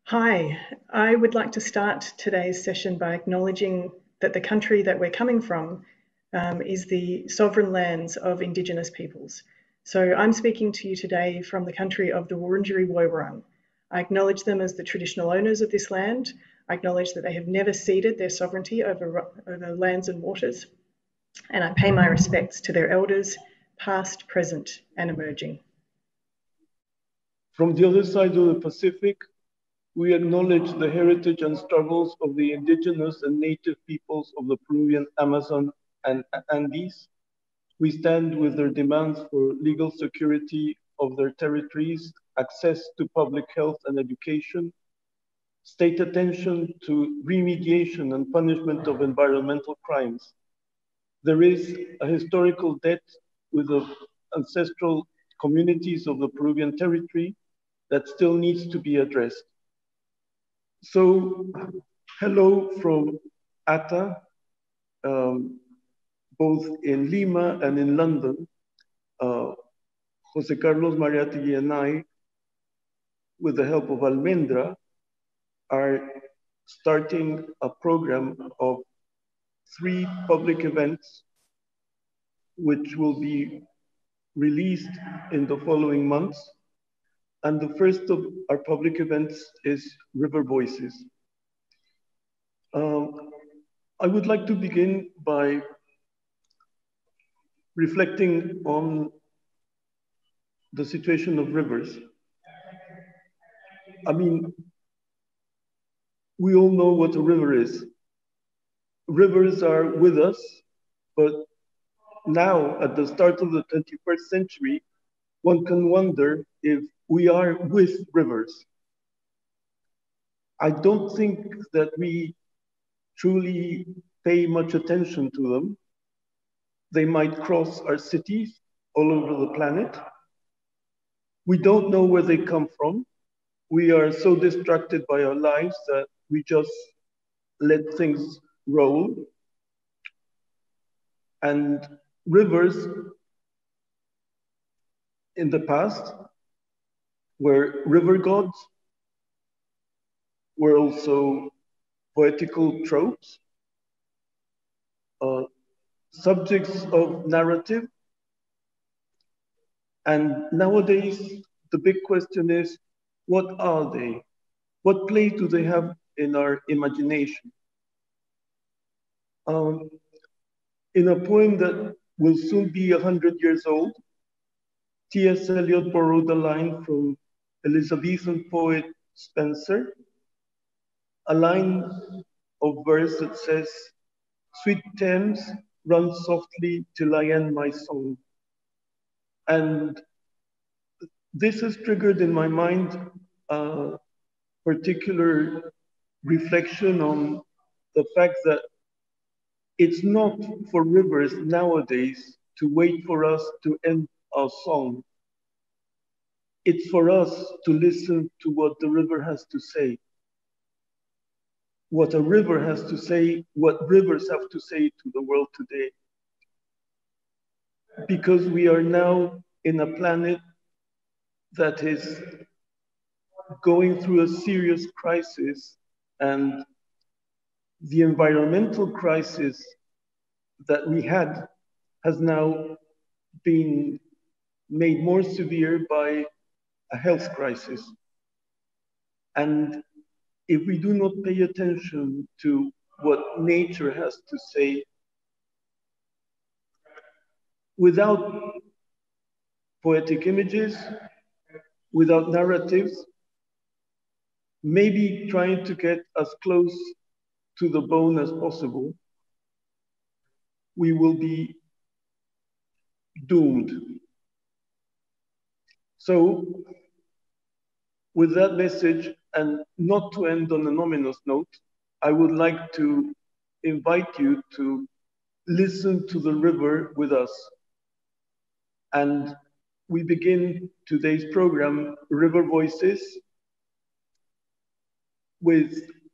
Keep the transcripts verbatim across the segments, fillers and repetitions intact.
Hi, I would like to start today's session by acknowledging that the country that we're coming from um, is the sovereign lands of Indigenous peoples. So I'm speaking to you today from the country of the Wurundjeri Woiwurrung. I acknowledge them as the traditional owners of this land. I acknowledge that they have never ceded their sovereignty over, over lands and waters. And I pay my respects to their elders, past, present, and emerging. From the other side of the Pacific, we acknowledge the heritage and struggles of the indigenous and native peoples of the Peruvian Amazon and Andes. We stand with their demands for legal security of their territories, access to public health and education, state attention to remediation and punishment of environmental crimes. There is a historical debt with the ancestral communities of the Peruvian territory that still needs to be addressed. So, hello from A T A, um, both in Lima and in London. Uh, José-Carlos, Mariátegui, and I, with the help of Almendra, are starting a program of three public events which will be released in the following months. And the first of our public events is River Voices. Um, I would like to begin by reflecting on the situation of rivers. I mean, we all know what a river is. Rivers are with us, but now at the start of the twenty-first century, one can wonder if we are with rivers. I don't think that we truly pay much attention to them. They might cross our cities all over the planet. We don't know where they come from. We are so distracted by our lives that we just let things roll. And rivers in the past were river gods, were also poetical tropes, uh, subjects of narrative. And nowadays, the big question is, what are they? What place do they have in our imagination? Um, in a poem that will soon be one hundred years old, T S Eliot borrowed a line from Elizabethan poet Spenser, a line of verse that says, "Sweet Thames, run softly till I end my song." And this has triggered in my mind a particular reflection on the fact that it's not for rivers nowadays to wait for us to end our song. It's for us to listen to what the river has to say. What a river has to say, what rivers have to say to the world today. Because we are now in a planet that is going through a serious crisis, and the environmental crisis that we had has now been made more severe by a health crisis. And if we do not pay attention to what nature has to say, without poetic images, without narratives, maybe trying to get as close to the bone as possible, we will be doomed. So, with that message, and not to end on an ominous note, I would like to invite you to listen to the river with us. And we begin today's program, River Voices, with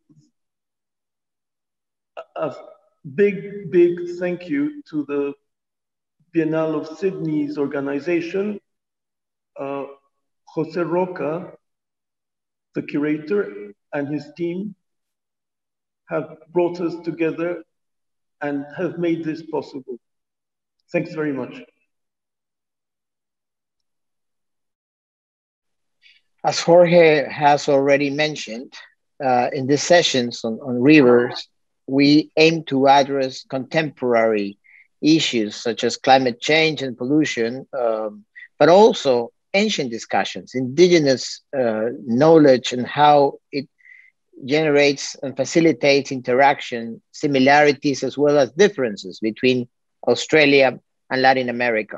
a big, big thank you to the Biennale of Sydney's organization, uh, Jose Roca, the curator, and his team have brought us together and have made this possible. Thanks very much. As Jorge has already mentioned, uh, in these sessions on, on rivers, we aim to address contemporary issues such as climate change and pollution, um, but also ancient discussions, indigenous uh, knowledge and how it generates and facilitates interaction, similarities as well as differences between Australia and Latin America.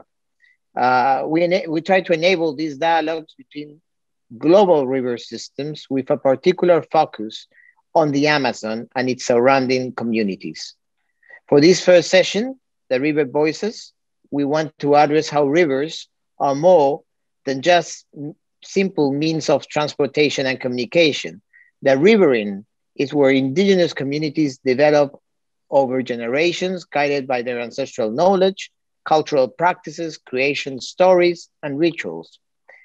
Uh, we, we try to enable these dialogues between global river systems with a particular focus on the Amazon and its surrounding communities. For this first session, the River Voices, we want to address how rivers are more than just simple means of transportation and communication. The riverine is where indigenous communities develop over generations, guided by their ancestral knowledge, cultural practices, creation stories, and rituals.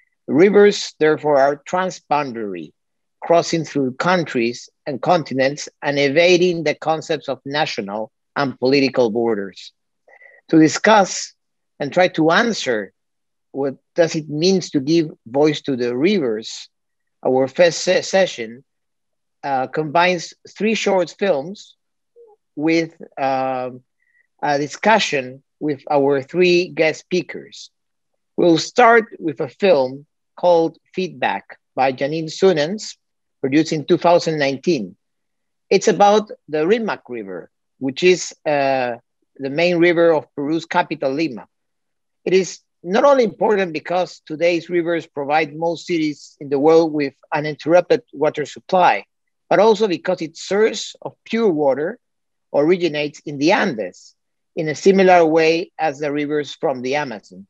Rivers, therefore, are transboundary, crossing through countries and continents and evading the concepts of national and political borders. To discuss and try to answer what does it mean to give voice to the rivers, our first se session uh, combines three short films with uh, a discussion with our three guest speakers. We'll start with a film called Feedback by Janine Soenens, produced in two thousand nineteen. It's about the Rimac River, which is uh, the main river of Peru's capital, Lima. It is not only important because today's rivers provide most cities in the world with uninterrupted water supply, but also because its source of pure water originates in the Andes in a similar way as the rivers from the Amazon.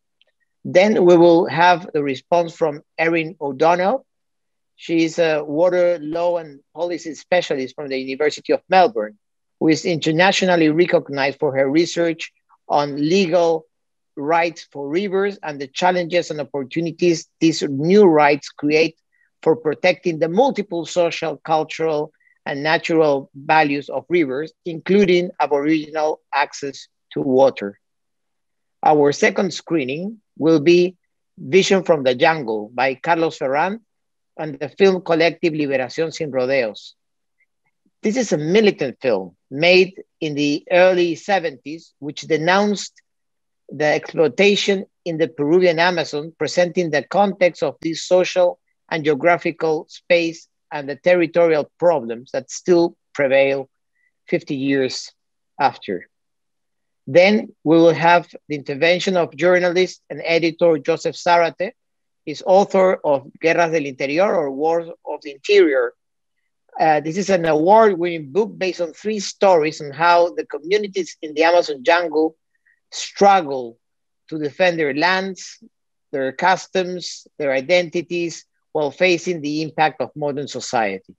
Then we will have the response from Erin O'Donnell. She is a water law and policy specialist from the University of Melbourne, who is internationally recognized for her research on legal rights for rivers and the challenges and opportunities these new rights create for protecting the multiple social, cultural, and natural values of rivers, including Aboriginal access to water. Our second screening will be Vision from the Jungle by Carlos Ferrand and the film collective Liberación Sin Rodeos. This is a militant film made in the early seventies, which denounced the exploitation in the Peruvian Amazon, presenting the context of this social and geographical space and the territorial problems that still prevail fifty years after. Then we will have the intervention of journalist and editor Joseph Zárate. He's author of Guerras del Interior, or Wars of the Interior. Uh, this is an award-winning book based on three stories on how the communities in the Amazon jungle struggle to defend their lands, their customs, their identities, while facing the impact of modern society.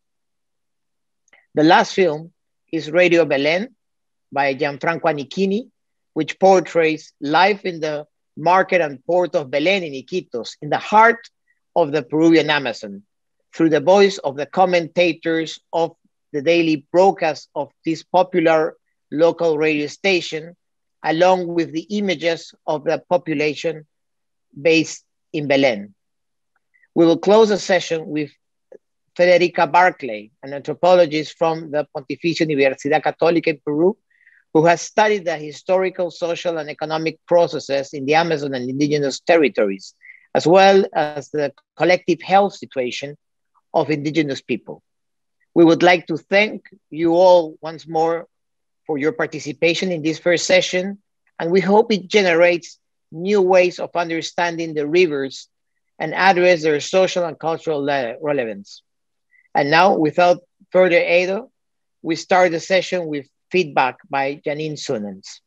The last film is Radio Belén by Gianfranco Annichini, which portrays life in the market and port of Belén in Iquitos, in the heart of the Peruvian Amazon, through the voice of the commentators of the daily broadcast of this popular local radio station, along with the images of the population based in Belén. We will close the session with Frederica Barclay, an anthropologist from the Pontificia Universidad Católica in Peru, who has studied the historical, social, and economic processes in the Amazon and indigenous territories, as well as the collective health situation of indigenous people. We would like to thank you all once more for your participation in this first session, and we hope it generates new ways of understanding the rivers and address their social and cultural relevance. And now, without further ado, we start the session with Feedback by Janine Soenens.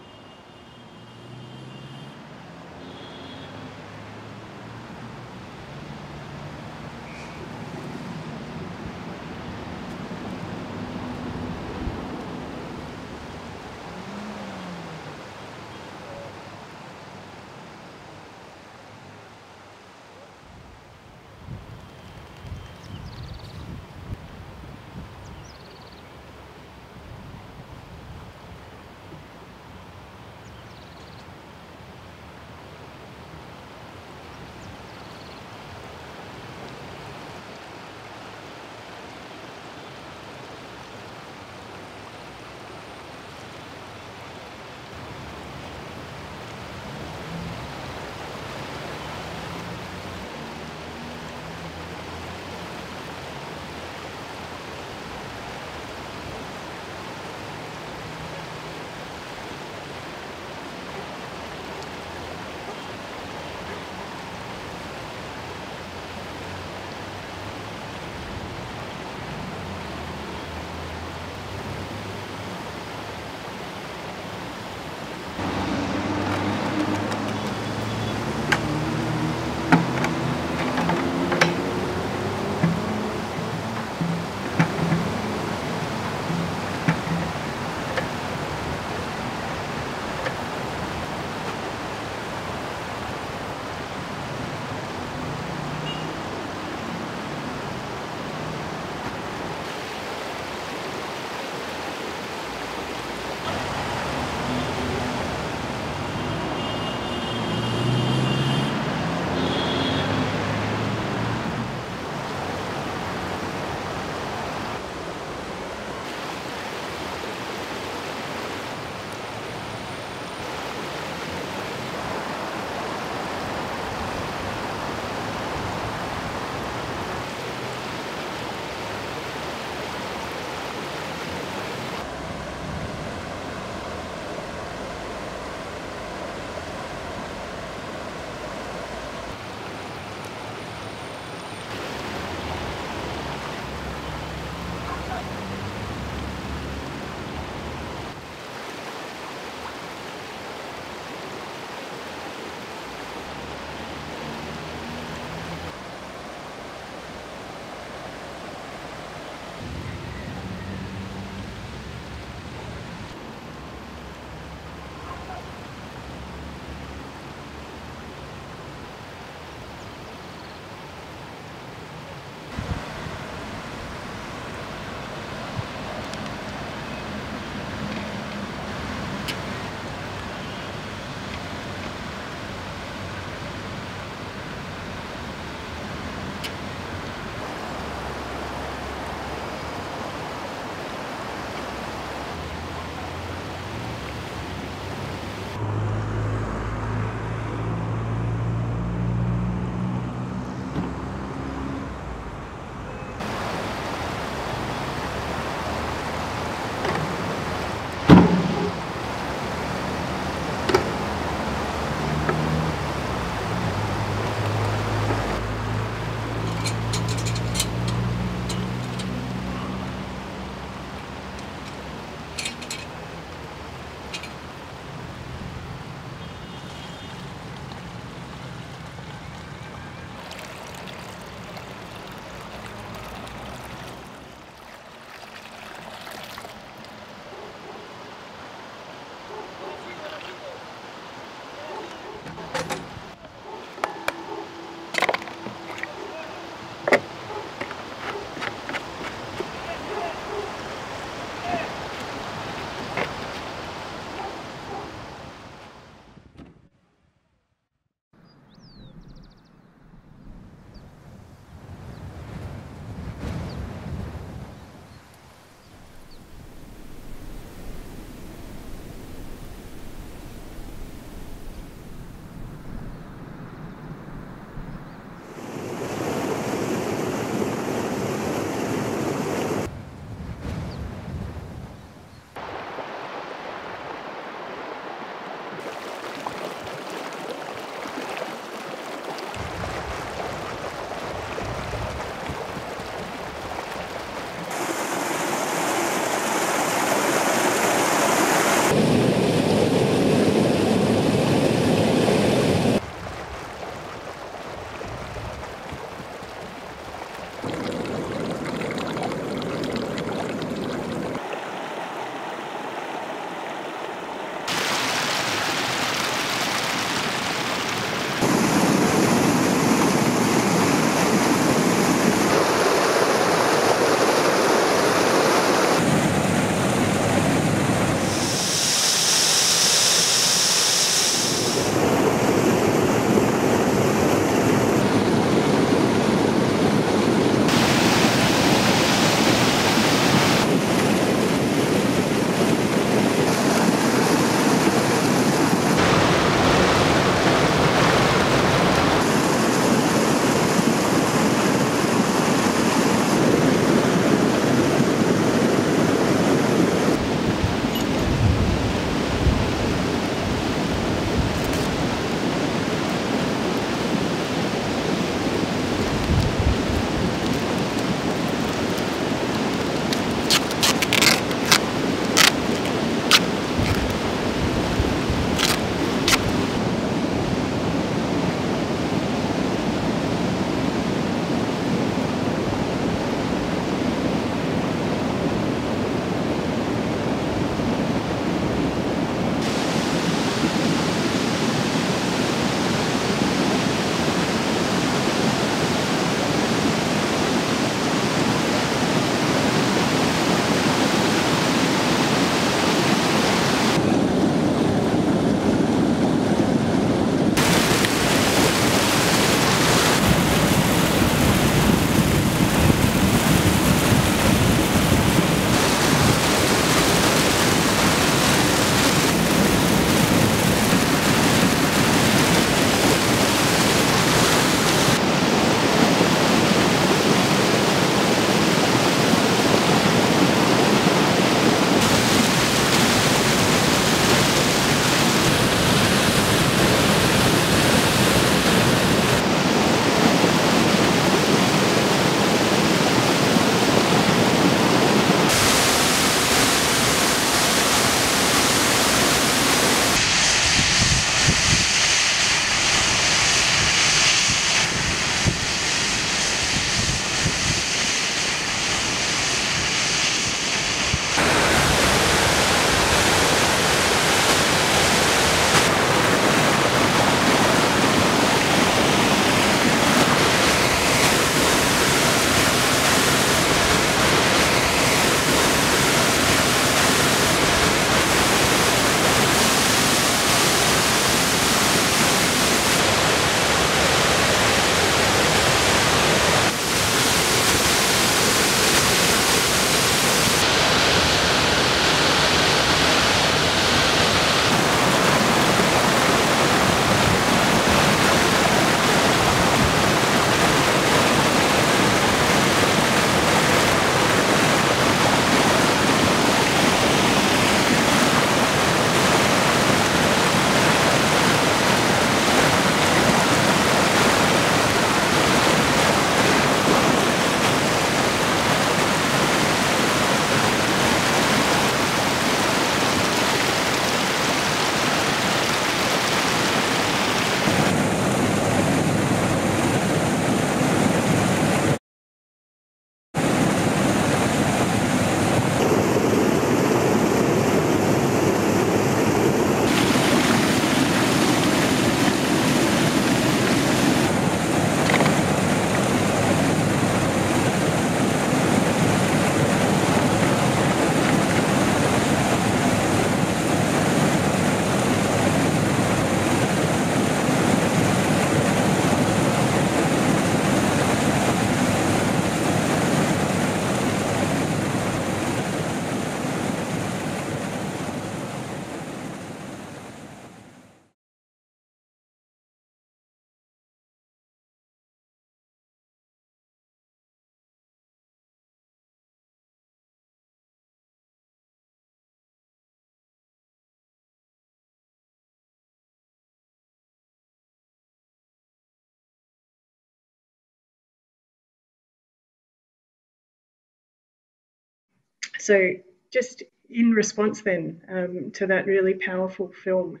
So just in response then um, to that really powerful film,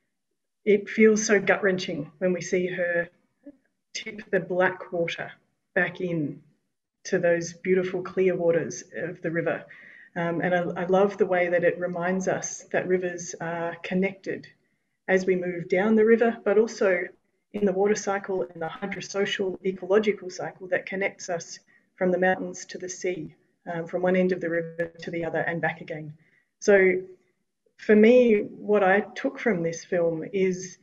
it feels so gut-wrenching when we see her tip the black water back in to those beautiful clear waters of the river. Um, and I, I love the way that it reminds us that rivers are connected as we move down the river, but also in the water cycle and the hydrosocial ecological cycle that connects us from the mountains to the sea, um, from one end of the river to the other and back again. So for me, what I took from this film is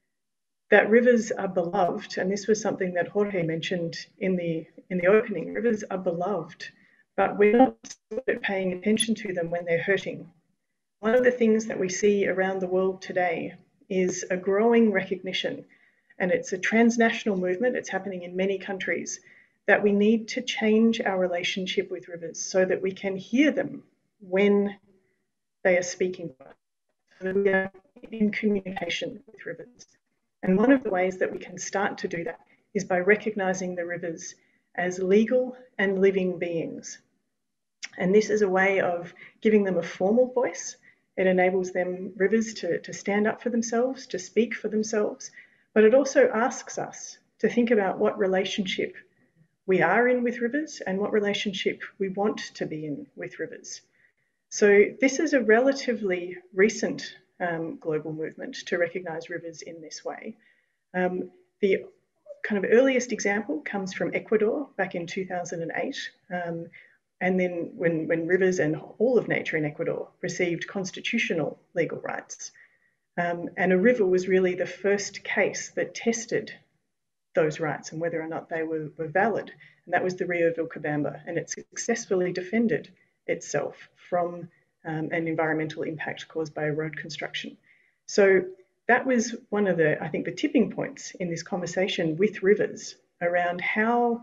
that rivers are beloved, and this was something that Jorge mentioned in the in the opening. Rivers are beloved, but we're not paying attention to them when they're hurting. One of the things that we see around the world today is a growing recognition, and it's a transnational movement, it's happening in many countries, that we need to change our relationship with rivers so that we can hear them when they are speaking to us, so that we are in communication with rivers. And one of the ways that we can start to do that is by recognizing the rivers as legal and living beings. And this is a way of giving them a formal voice. It enables them, rivers, to, to stand up for themselves, to speak for themselves, but it also asks us to think about what relationship we are in with rivers and what relationship we want to be in with rivers. So this is a relatively recent um, global movement to recognise rivers in this way. Um, the kind of earliest example comes from Ecuador back in two thousand eight. Um, and then when, when rivers and all of nature in Ecuador received constitutional legal rights. Um, and a river was really the first case that tested those rights and whether or not they were, were valid. And that was the Rio Vilcabamba, and it successfully defended itself from um, an environmental impact caused by road construction. So that was one of the, I think, the tipping points in this conversation with rivers around how,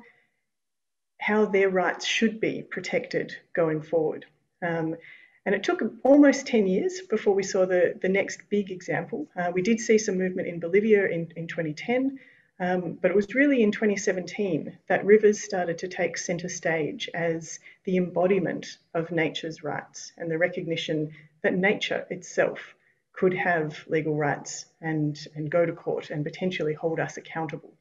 how their rights should be protected going forward. Um, and it took almost ten years before we saw the, the next big example. Uh, we did see some movement in Bolivia in, in twenty ten, um, but it was really in twenty seventeen that rivers started to take centre stage as the embodiment of nature's rights and the recognition that nature itself could have legal rights and, and go to court and potentially hold us accountable.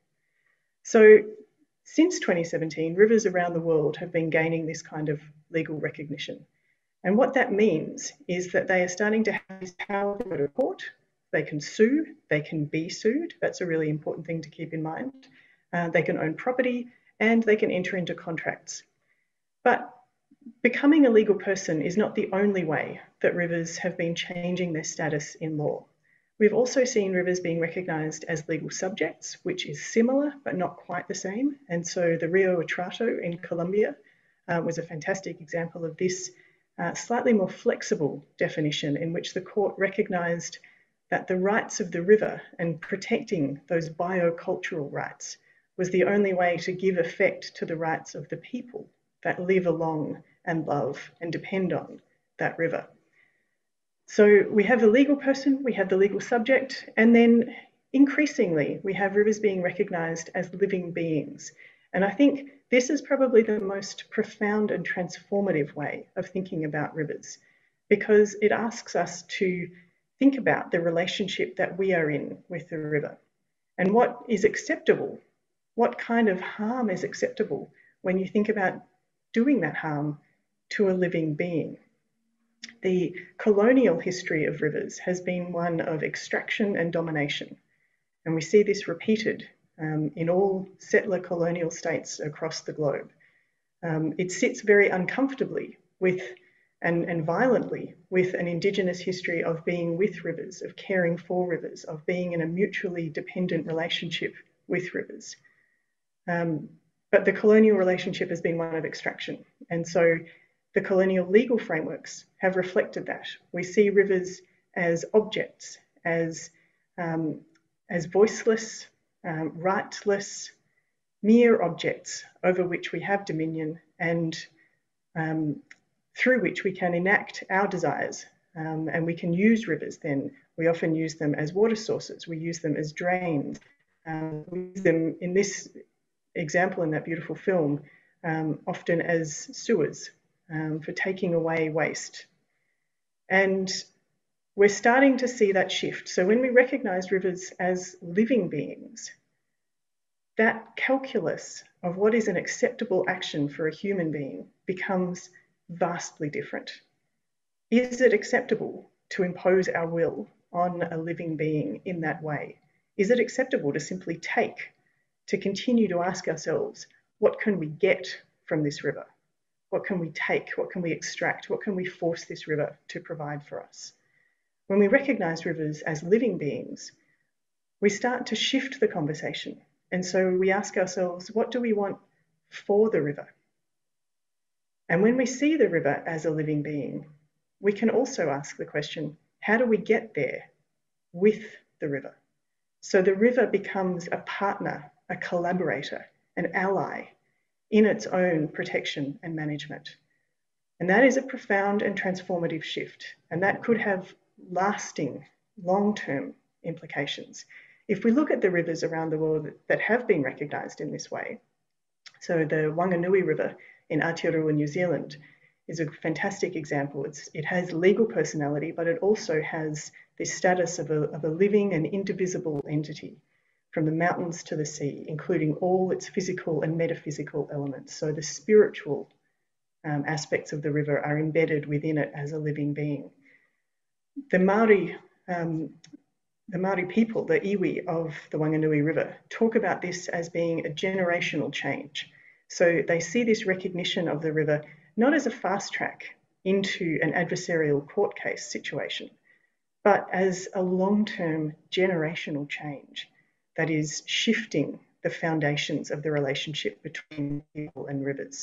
So since twenty seventeen, rivers around the world have been gaining this kind of legal recognition. And what that means is that they are starting to have this power to go to court. They can sue, they can be sued. That's a really important thing to keep in mind. Uh, they can own property and they can enter into contracts. But becoming a legal person is not the only way that rivers have been changing their status in law. We've also seen rivers being recognised as legal subjects, which is similar but not quite the same. And so the Rio Atrato in Colombia uh, was a fantastic example of this uh, slightly more flexible definition in which the court recognised that the rights of the river and protecting those biocultural rights was the only way to give effect to the rights of the people that live along and love and depend on that river. So we have the legal person, we have the legal subject, and then increasingly we have rivers being recognised as living beings. And I think this is probably the most profound and transformative way of thinking about rivers, because it asks us to think about the relationship that we are in with the river and what is acceptable, what kind of harm is acceptable when you think about doing that harm to a living being. The colonial history of rivers has been one of extraction and domination, and we see this repeated um, in all settler colonial states across the globe. Um, it sits very uncomfortably with and, and violently with an Indigenous history of being with rivers, of caring for rivers, of being in a mutually dependent relationship with rivers. Um, but the colonial relationship has been one of extraction, and so the colonial legal frameworks have reflected that. We see rivers as objects, as, um, as voiceless, um, rightless, mere objects over which we have dominion and um, through which we can enact our desires. Um, and we can use rivers then. We often use them as water sources. We use them as drains. Um, we use them in this example in that beautiful film, um, often as sewers. um, for taking away waste. And we're starting to see that shift. So when we recognise rivers as living beings, that calculus of what is an acceptable action for a human being becomes vastly different. Is it acceptable to impose our will on a living being in that way? Is it acceptable to simply take, to continue to ask ourselves, what can we get from this river? What can we take? What can we extract? What can we force this river to provide for us? When we recognise rivers as living beings, we start to shift the conversation. And so we ask ourselves, what do we want for the river? And when we see the river as a living being, we can also ask the question, how do we get there with the river? So the river becomes a partner, a collaborator, an ally in its own protection and management. And that is a profound and transformative shift. And that could have lasting, long-term implications. If we look at the rivers around the world that have been recognised in this way, so the Wanganui River in Aotearoa, New Zealand, is a fantastic example. It's, it has legal personality, but it also has this status of a, of a living and indivisible entity, from the mountains to the sea, including all its physical and metaphysical elements. So the spiritual um, aspects of the river are embedded within it as a living being. The Māori, um, the Māori people, the iwi of the Wanganui River, talk about this as being a generational change. So they see this recognition of the river not as a fast track into an adversarial court case situation, but as a long-term generational change that is shifting the foundations of the relationship between people and rivers.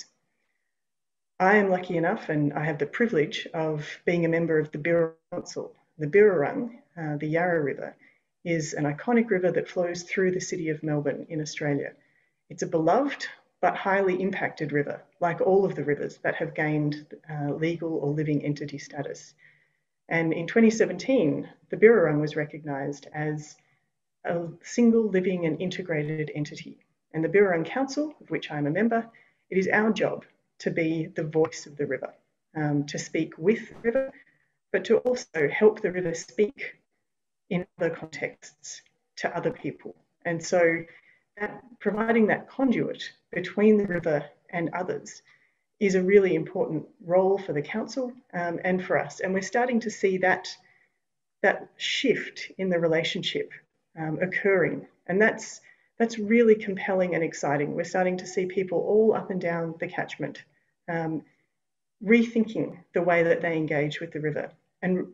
I am lucky enough, and I have the privilege of being a member of the Birrarung Council. The Birrarung, uh, the Yarra River, is an iconic river that flows through the city of Melbourne in Australia. It's a beloved but highly impacted river, like all of the rivers that have gained uh, legal or living entity status. And in twenty seventeen, the Birrarung was recognised as a single living and integrated entity. And the Birrarung Council, of which I'm a member, it is our job to be the voice of the river, um, to speak with the river, but to also help the river speak in other contexts to other people. And so that, providing that conduit between the river and others is a really important role for the council um, and for us. And we're starting to see that, that shift in the relationship um, occurring. And that's, that's really compelling and exciting. We're starting to see people all up and down the catchment um, rethinking the way that they engage with the river and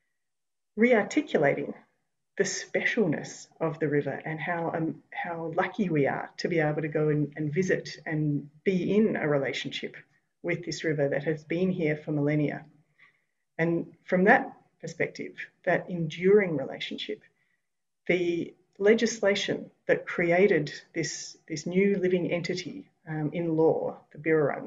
re-articulating the specialness of the river and how, um, how lucky we are to be able to go and, and visit and be in a relationship with this river that has been here for millennia. And from that perspective, that enduring relationship, the legislation that created this, this new living entity um, in law, the Birrarung,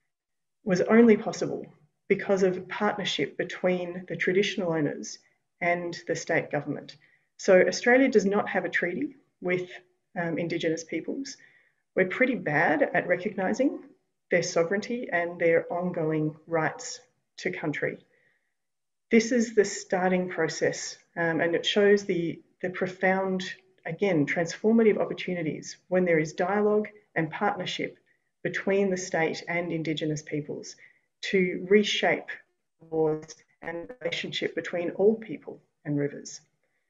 was only possible because of partnership between the traditional owners and the state government. So Australia does not have a treaty with um, Indigenous peoples. We're pretty bad at recognising their sovereignty and their ongoing rights to country. This is the starting process, um, and it shows the, the profound, again, transformative opportunities when there is dialogue and partnership between the state and Indigenous peoples to reshape laws and relationship between all people and rivers.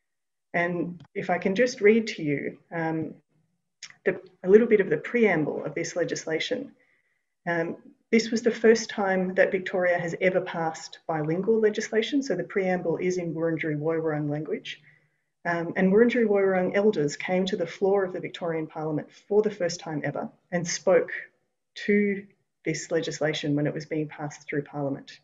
And if I can just read to you um, the, a little bit of the preamble of this legislation. Um, this was the first time that Victoria has ever passed bilingual legislation. So the preamble is in Wurundjeri Woiwurrung language. Um, and Wurundjeri Woiwurrung elders came to the floor of the Victorian Parliament for the first time ever and spoke to this legislation when it was being passed through Parliament.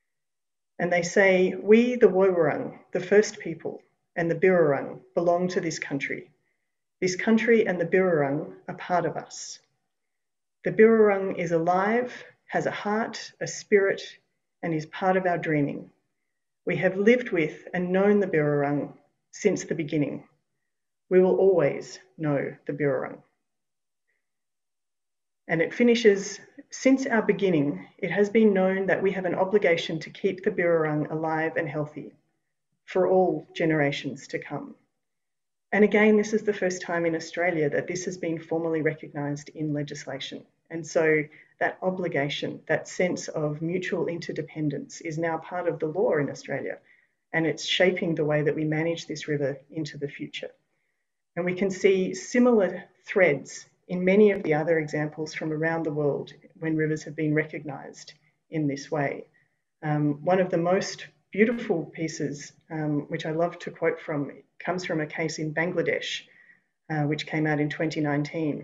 And they say, we, the Woiwurrung, the first people, and the Birrarung belong to this country. This country and the Birrarung are part of us. The Birrarung is alive, has a heart, a spirit, and is part of our dreaming. We have lived with and known the Birrarung since the beginning. We will always know the Birrarung. And it finishes, since our beginning, it has been known that we have an obligation to keep the Birrarung alive and healthy for all generations to come. And again, this is the first time in Australia that this has been formally recognised in legislation. And so that obligation, that sense of mutual interdependence is now part of the law in Australia, and it's shaping the way that we manage this river into the future. And we can see similar threads in many of the other examples from around the world when rivers have been recognised in this way. Um, one of the most beautiful pieces, um, which I love to quote from, comes from a case in Bangladesh, uh, which came out in twenty nineteen.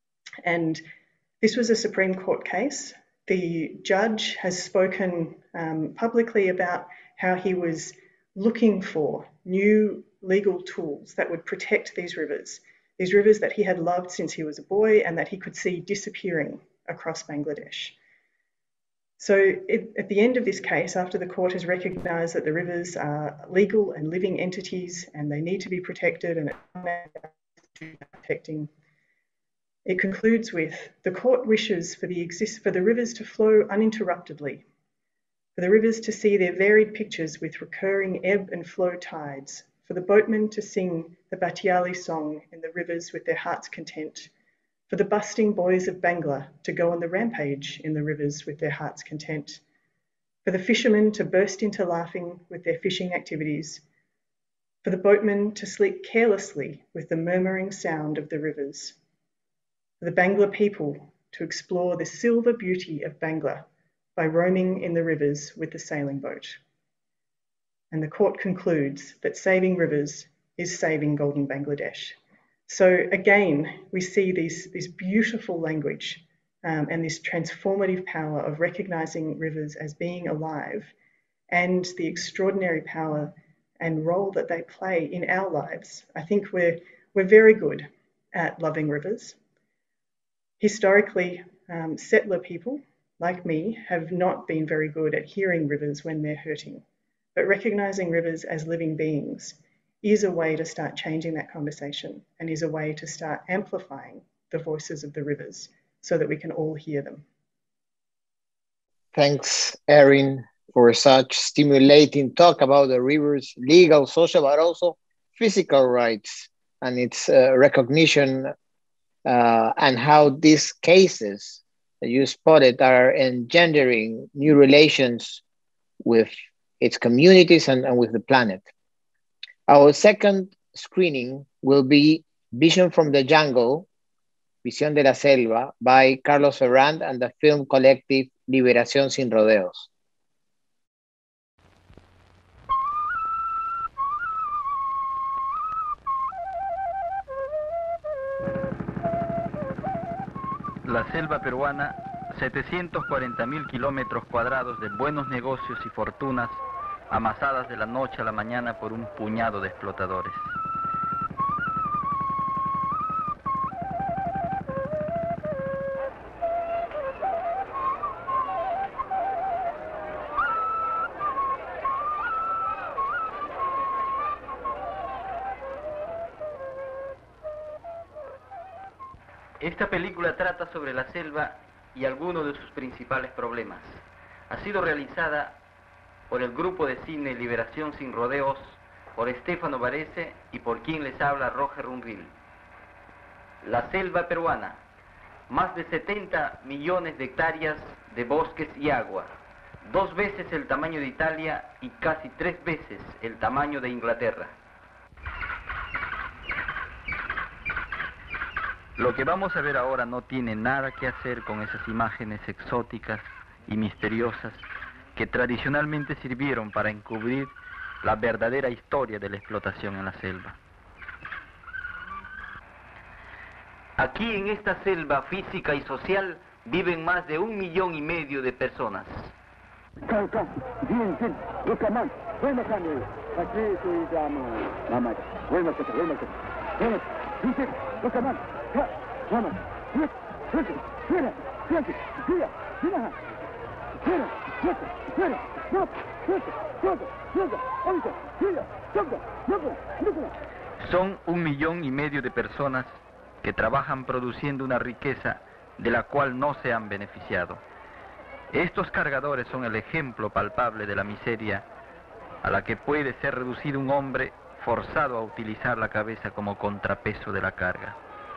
And this was a Supreme Court case. The judge has spoken um, publicly about how he was looking for new legal tools that would protect these rivers, these rivers that he had loved since he was a boy and that he could see disappearing across Bangladesh. So it, at the end of this case, after the court has recognised that the rivers are legal and living entities and they need to be protected and it's protecting, it concludes with, the court wishes for the, exist, for the rivers to flow uninterruptedly, for the rivers to see their varied pictures with recurring ebb and flow tides, for the boatmen to sing the Batiali song in the rivers with their heart's content, for the busting boys of Bangla to go on the rampage in the rivers with their heart's content, for the fishermen to burst into laughing with their fishing activities, for the boatmen to sleep carelessly with the murmuring sound of the rivers, for the Bangla people to explore the silver beauty of Bangla by roaming in the rivers with the sailing boat. And the court concludes that saving rivers is saving Golden Bangladesh. So again, we see these, this beautiful language um, and this transformative power of recognising rivers as being alive and the extraordinary power and role that they play in our lives. I think we're, we're very good at loving rivers. Historically, um, settler people like me have not been very good at hearing rivers when they're hurting. But recognising rivers as living beings is a way to start changing that conversation and is a way to start amplifying the voices of the rivers so that we can all hear them. Thanks, Erin, for such stimulating talk about the river's legal, social, but also physical rights and its uh, recognition uh, and how these cases that you spotted are engendering new relations with its communities and, and with the planet. Our second screening will be Vision from the Jungle, Visión de la Selva, by Carlos Ferrand and the film collective Liberación Sin Rodeos. La selva peruana, setecientos cuarenta mil kilómetros cuadrados de buenos negocios y fortunas amasadas de la noche a la mañana por un puñado de explotadores. Esta película trata sobre la selva y algunos de sus principales problemas. Ha sido realizada por el grupo de cine Liberación Sin Rodeos, por Stefano Varese y por quien les habla Roger Runril. La selva peruana, más de setenta millones de hectáreas de bosques y agua, dos veces el tamaño de Italia y casi tres veces el tamaño de Inglaterra. Lo que vamos a ver ahora no tiene nada que hacer con esas imágenes exóticas y misteriosas que tradicionalmente sirvieron para encubrir la verdadera historia de la explotación en la selva. Aquí en esta selva física y social viven más de un millón y medio de personas. Son un millón y medio de personas que trabajan produciendo una riqueza de la cual no se han beneficiado. Estos cargadores son el ejemplo palpable de la miseria a la que puede ser reducido un hombre forzado a utilizar la cabeza como contrapeso de la carga.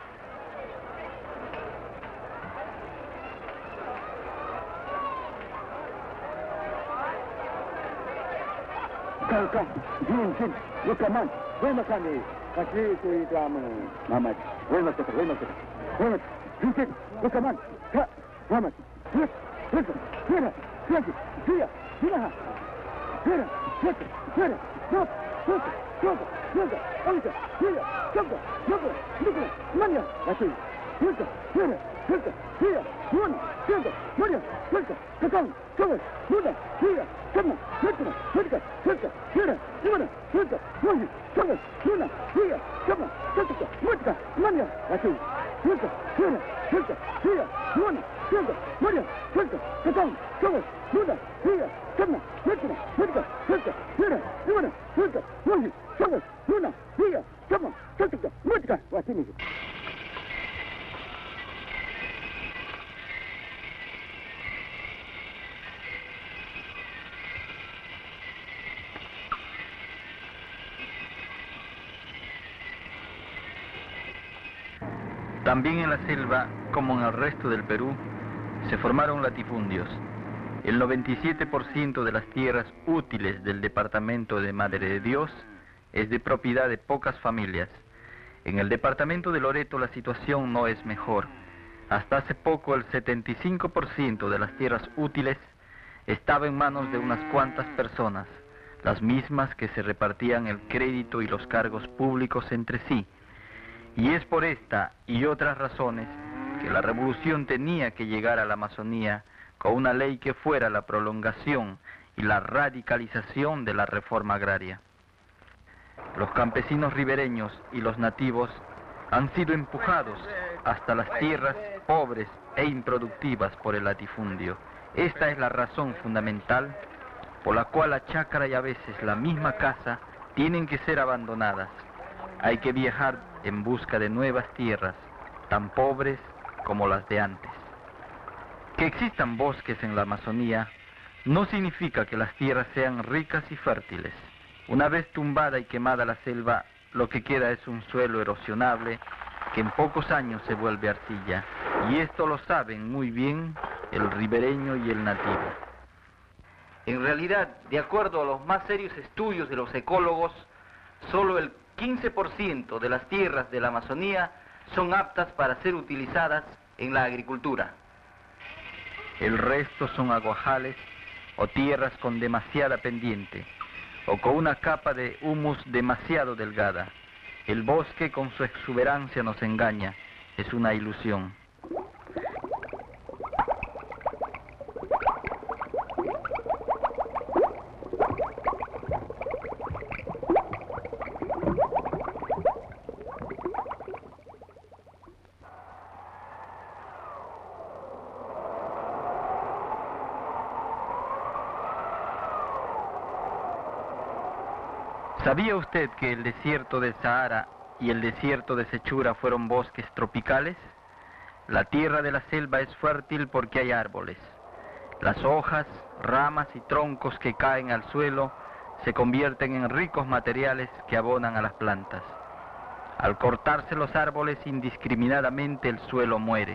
También en la selva, como en el resto del Perú, se formaron latifundios. El noventa y siete por ciento de las tierras útiles del departamento de Madre de Dios es de propiedad de pocas familias. En el departamento de Loreto la situación no es mejor. Hasta hace poco el setenta y cinco por ciento de las tierras útiles estaba en manos de unas cuantas personas, las mismas que se repartían el crédito y los cargos públicos entre sí. Y es por esta y otras razones que la revolución tenía que llegar a la Amazonía con una ley que fuera la prolongación y la radicalización de la reforma agraria. Los campesinos ribereños y los nativos han sido empujados hasta las tierras pobres e improductivas por el latifundio. Esta es la razón fundamental por la cual la chacra y a veces la misma casa tienen que ser abandonadas. Hay que viajar en busca de nuevas tierras, tan pobres como las de antes. Que existan bosques en la Amazonía no significa que las tierras sean ricas y fértiles. Una vez tumbada y quemada la selva, lo que queda es un suelo erosionable que en pocos años se vuelve arcilla. Y esto lo saben muy bien el ribereño y el nativo. En realidad, de acuerdo a los más serios estudios de los ecólogos, solo el quince por ciento de las tierras de la Amazonía son aptas para ser utilizadas en la agricultura. El resto son aguajales o tierras con demasiada pendiente o con una capa de humus demasiado delgada. El bosque con su exuberancia nos engaña, es una ilusión. ¿Sabía usted que el desierto del Sahara y el desierto de Sechura fueron bosques tropicales? La tierra de la selva es fértil porque hay árboles. Las hojas, ramas y troncos que caen al suelo se convierten en ricos materiales que abonan a las plantas. Al cortarse los árboles indiscriminadamente el suelo muere.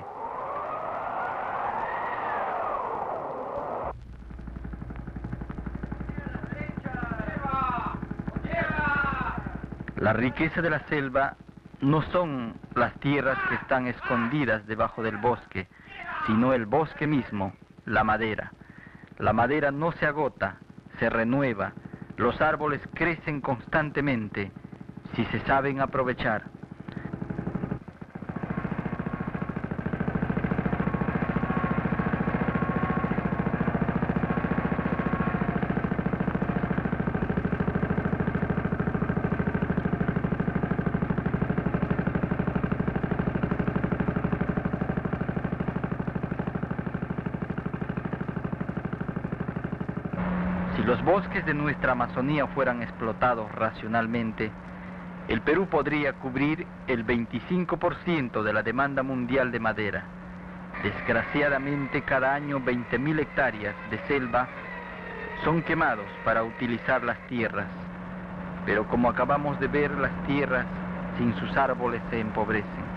La riqueza de la selva no son las tierras que están escondidas debajo del bosque, sino el bosque mismo, la madera. La madera no se agota, se renueva, los árboles crecen constantemente, si se saben aprovechar. Los bosques de nuestra Amazonía fueran explotados racionalmente, el Perú podría cubrir el veinticinco por ciento de la demanda mundial de madera. Desgraciadamente, cada año veinte mil hectáreas de selva son quemados para utilizar las tierras. Pero como acabamos de ver, las tierras sin sus árboles se empobrecen.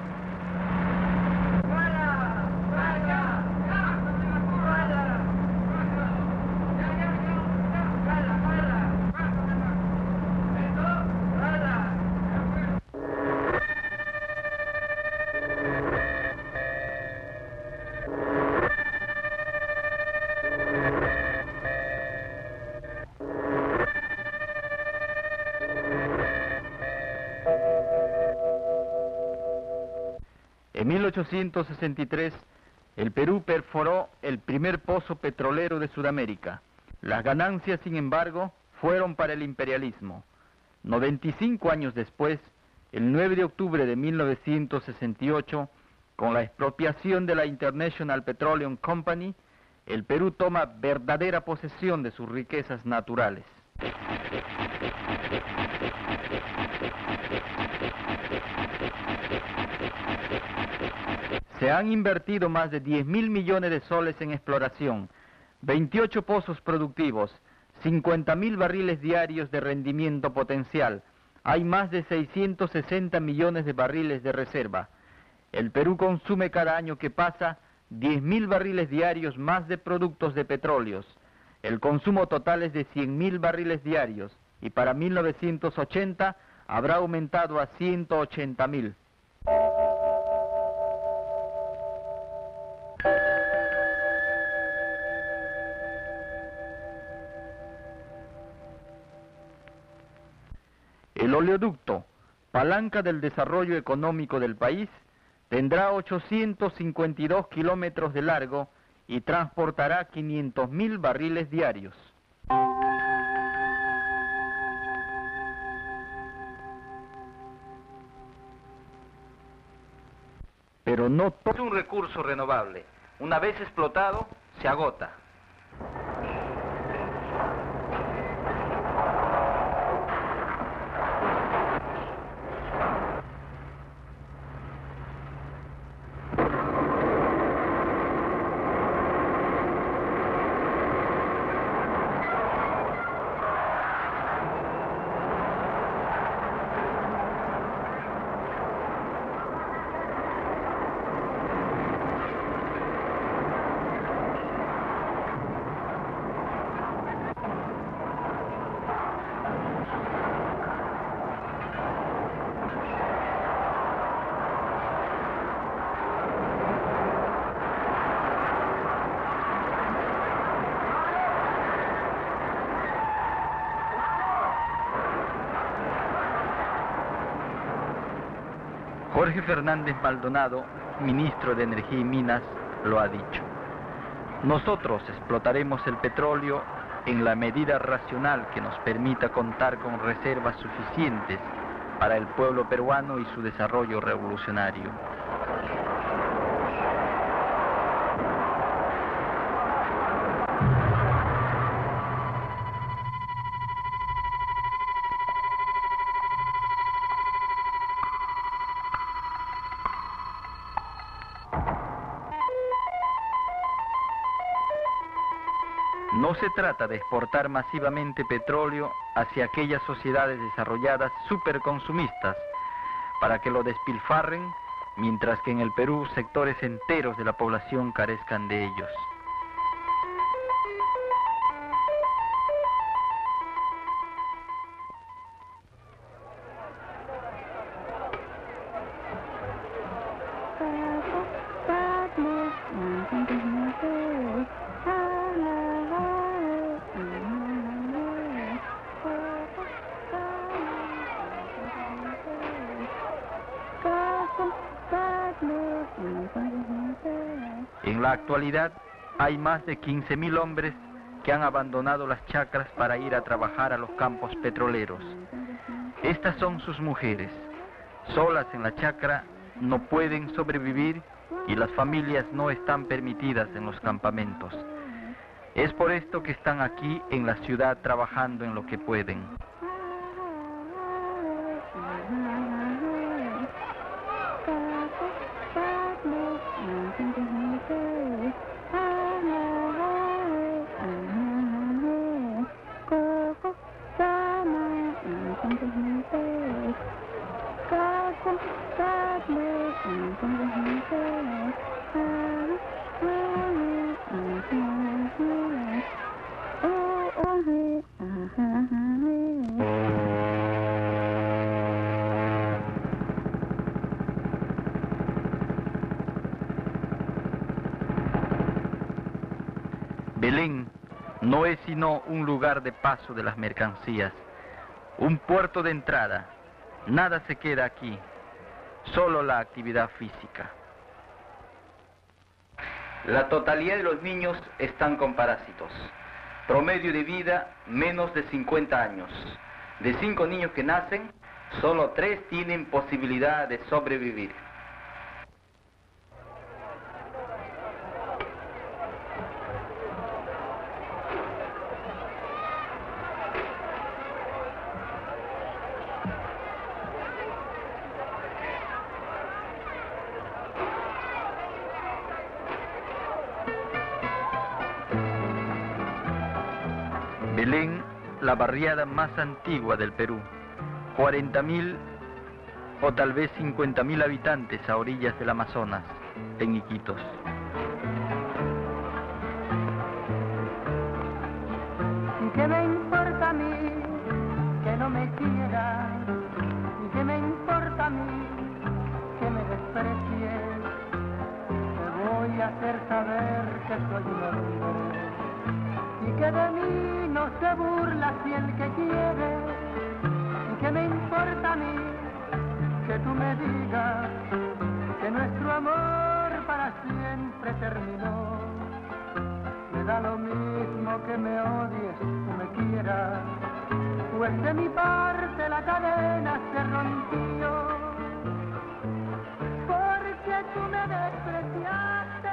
En mil ochocientos sesenta y tres, el Perú perforó el primer pozo petrolero de Sudamérica. Las ganancias, sin embargo, fueron para el imperialismo. noventa y cinco años después, el nueve de octubre de mil novecientos sesenta y ocho, con la expropiación de la International Petroleum Company, el Perú toma verdadera posesión de sus riquezas naturales. Se han invertido más de diez mil millones de soles en exploración, veintiocho pozos productivos, cincuenta mil barriles diarios de rendimiento potencial. Hay más de seiscientos sesenta millones de barriles de reserva. El Perú consume cada año que pasa diez mil barriles diarios más de productos de petróleos. El consumo total es de cien mil barriles diarios y para mil novecientos ochenta habrá aumentado a ciento ochenta mil. El oleoducto, palanca del desarrollo económico del país, tendrá ochocientos cincuenta y dos kilómetros de largo y transportará quinientos mil barriles diarios. Pero no todo es un recurso renovable. Una vez explotado, se agota. Jorge Fernández Maldonado, ministro de Energía y Minas, lo ha dicho. Nosotros explotaremos el petróleo en la medida racional que nos permita contar con reservas suficientes para el pueblo peruano y su desarrollo revolucionario. No se trata de exportar masivamente petróleo hacia aquellas sociedades desarrolladas superconsumistas para que lo despilfarren, mientras que en el Perú sectores enteros de la población carezcan de ellos. En la actualidad hay más de quince mil hombres que han abandonado las chacras para ir a trabajar a los campos petroleros. Estas son sus mujeres. Solas en la chacra no pueden sobrevivir y las familias no están permitidas en los campamentos. Es por esto que están aquí en la ciudad trabajando en lo que pueden. Belén no es sino un lugar de paso de las mercancías, un puerto de entrada. Nada se queda aquí, solo la actividad física. La totalidad de los niños están con parásitos. Promedio de vida, menos de cincuenta años. De cinco niños que nacen, solo tres tienen posibilidad de sobrevivir. Belén, la barriada más antigua del Perú, cuarenta mil o tal vez cincuenta mil habitantes a orillas del Amazonas, en Iquitos. ¿Y qué me importa a mí que no me quieras? ¿Y qué me importa a mí que me desprecies? Te voy a hacer saber que soy un hombre y que de mí no se burla si el que quiere. ¿Y qué me importa a mí que tú me digas que nuestro amor para siempre terminó? Me da lo mismo que me odies o me quieras, pues de mi parte la cadena se rompió, porque tú me despreciaste.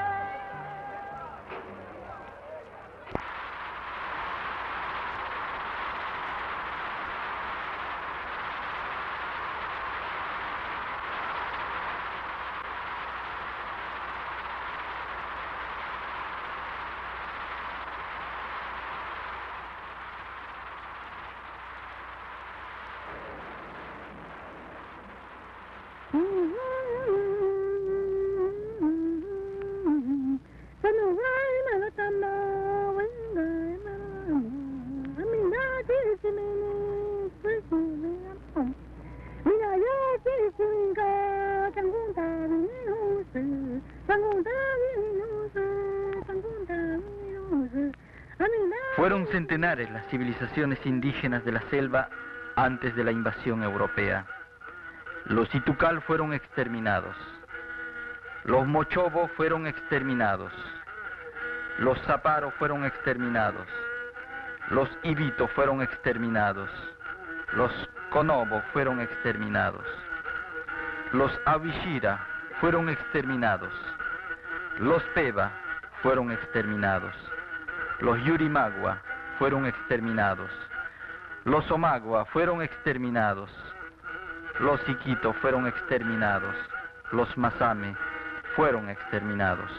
Fueron centenares las civilizaciones indígenas de la selva antes de la invasión europea. Los Itucal fueron exterminados. Los Mochobo fueron exterminados. Los Zaparo fueron exterminados. Los Ibito fueron exterminados. Los Konobo fueron exterminados. Los Avishira fueron exterminados. Los Peba fueron exterminados. Los Yurimagua fueron exterminados. Los Omagua fueron exterminados. Los Iquito fueron exterminados. Los Masame fueron exterminados.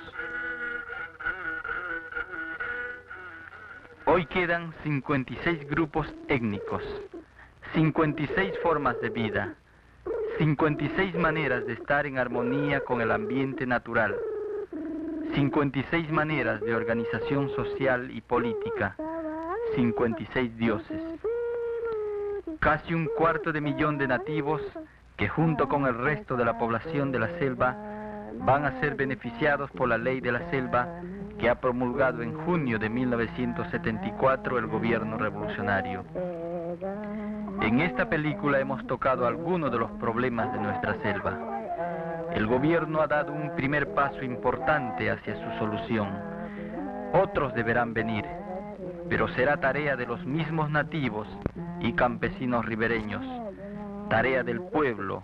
Hoy quedan cincuenta y seis grupos étnicos, cincuenta y seis formas de vida, cincuenta y seis maneras de estar en armonía con el ambiente natural, cincuenta y seis maneras de organización social y política, cincuenta y seis dioses. Casi un cuarto de millón de nativos que junto con el resto de la población de la selva van a ser beneficiados por la ley de la selva que ha promulgado en junio de mil novecientos setenta y cuatro el gobierno revolucionario. En esta película hemos tocado algunos de los problemas de nuestra selva. El gobierno ha dado un primer paso importante hacia su solución. Otros deberán venir, pero será tarea de los mismos nativos y campesinos ribereños, tarea del pueblo.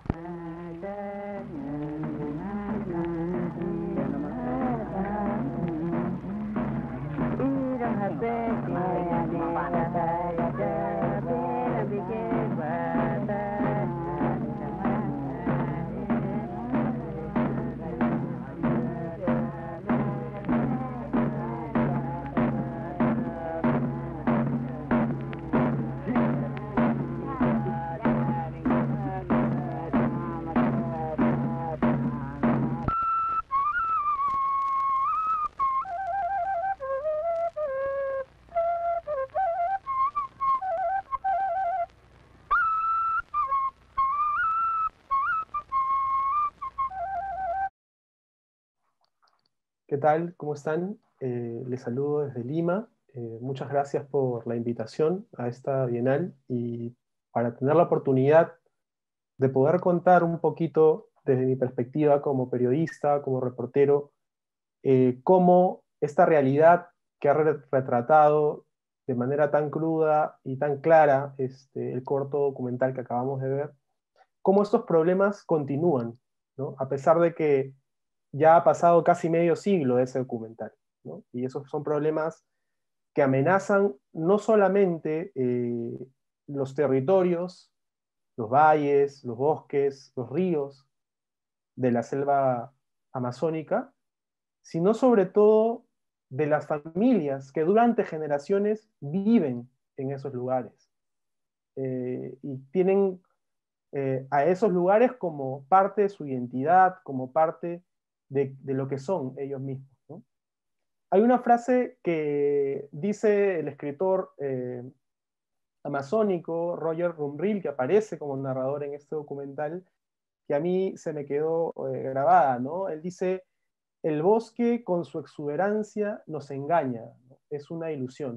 ¿Qué tal? ¿Cómo están? Eh, les saludo desde Lima. Eh, muchas gracias por la invitación a esta bienal y para tener la oportunidad de poder contar un poquito desde mi perspectiva como periodista, como reportero, eh, cómo esta realidad que ha re- retratado de manera tan cruda y tan clara este, el corto documental que acabamos de ver, cómo estos problemas continúan, ¿no? A pesar de que ya ha pasado casi medio siglo de ese documental, ¿no? Y esos son problemas que amenazan no solamente eh, los territorios, los valles, los bosques, los ríos de la selva amazónica, sino sobre todo de las familias que durante generaciones viven en esos lugares eh, y tienen eh, a esos lugares como parte de su identidad, como parte de, de lo que son ellos mismos, ¿no? Hay una frase que dice el escritor eh, amazónico Roger Rumril, que aparece como narrador en este documental, que a mí se me quedó eh, grabada, ¿no? Él dice, el bosque con su exuberancia nos engaña, ¿no? Es una ilusión.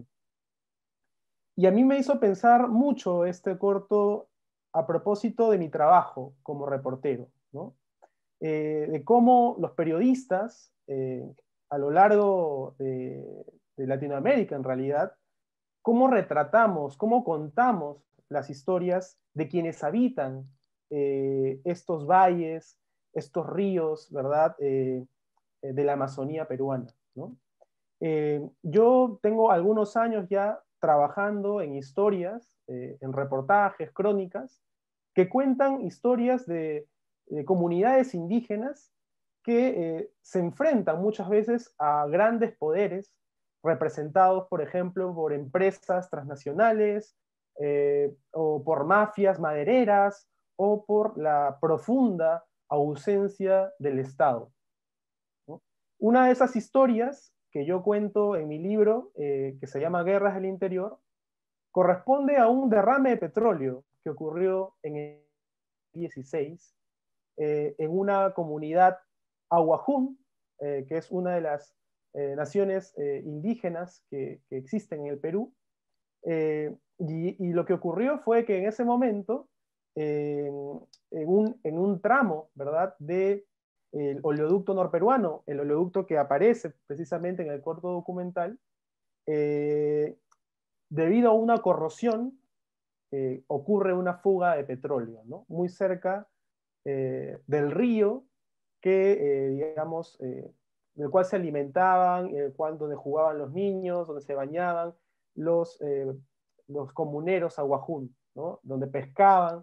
Y a mí me hizo pensar mucho este corto a propósito de mi trabajo como reportero, ¿no? Eh, de cómo los periodistas eh, a lo largo de, de Latinoamérica, en realidad, cómo retratamos, cómo contamos las historias de quienes habitan eh, estos valles, estos ríos, ¿verdad?, eh, de la Amazonía peruana, ¿no? Eh, yo tengo algunos años ya trabajando en historias, eh, en reportajes, crónicas, que cuentan historias de, de comunidades indígenas que eh, se enfrentan muchas veces a grandes poderes representados, por ejemplo, por empresas transnacionales eh, o por mafias madereras o por la profunda ausencia del Estado, ¿no? Una de esas historias que yo cuento en mi libro, eh, que se llama Guerras del Interior, corresponde a un derrame de petróleo que ocurrió en el dieciséis eh, en una comunidad aguajún, eh, que es una de las eh, naciones eh, indígenas que, que, existen en el Perú. Eh, y, y, lo que ocurrió fue que en ese momento, eh, en, un, en un tramo, ¿verdad?, de el oleoducto norperuano, el oleoducto que aparece precisamente en el corto documental, eh, debido a una corrosión, eh, ocurre una fuga de petróleo, ¿no? Muy cerca eh, del río que, eh, digamos, eh, del cual se alimentaban, el cual, donde jugaban los niños, donde se bañaban los, eh, los comuneros aguajún, ¿no?, donde pescaban.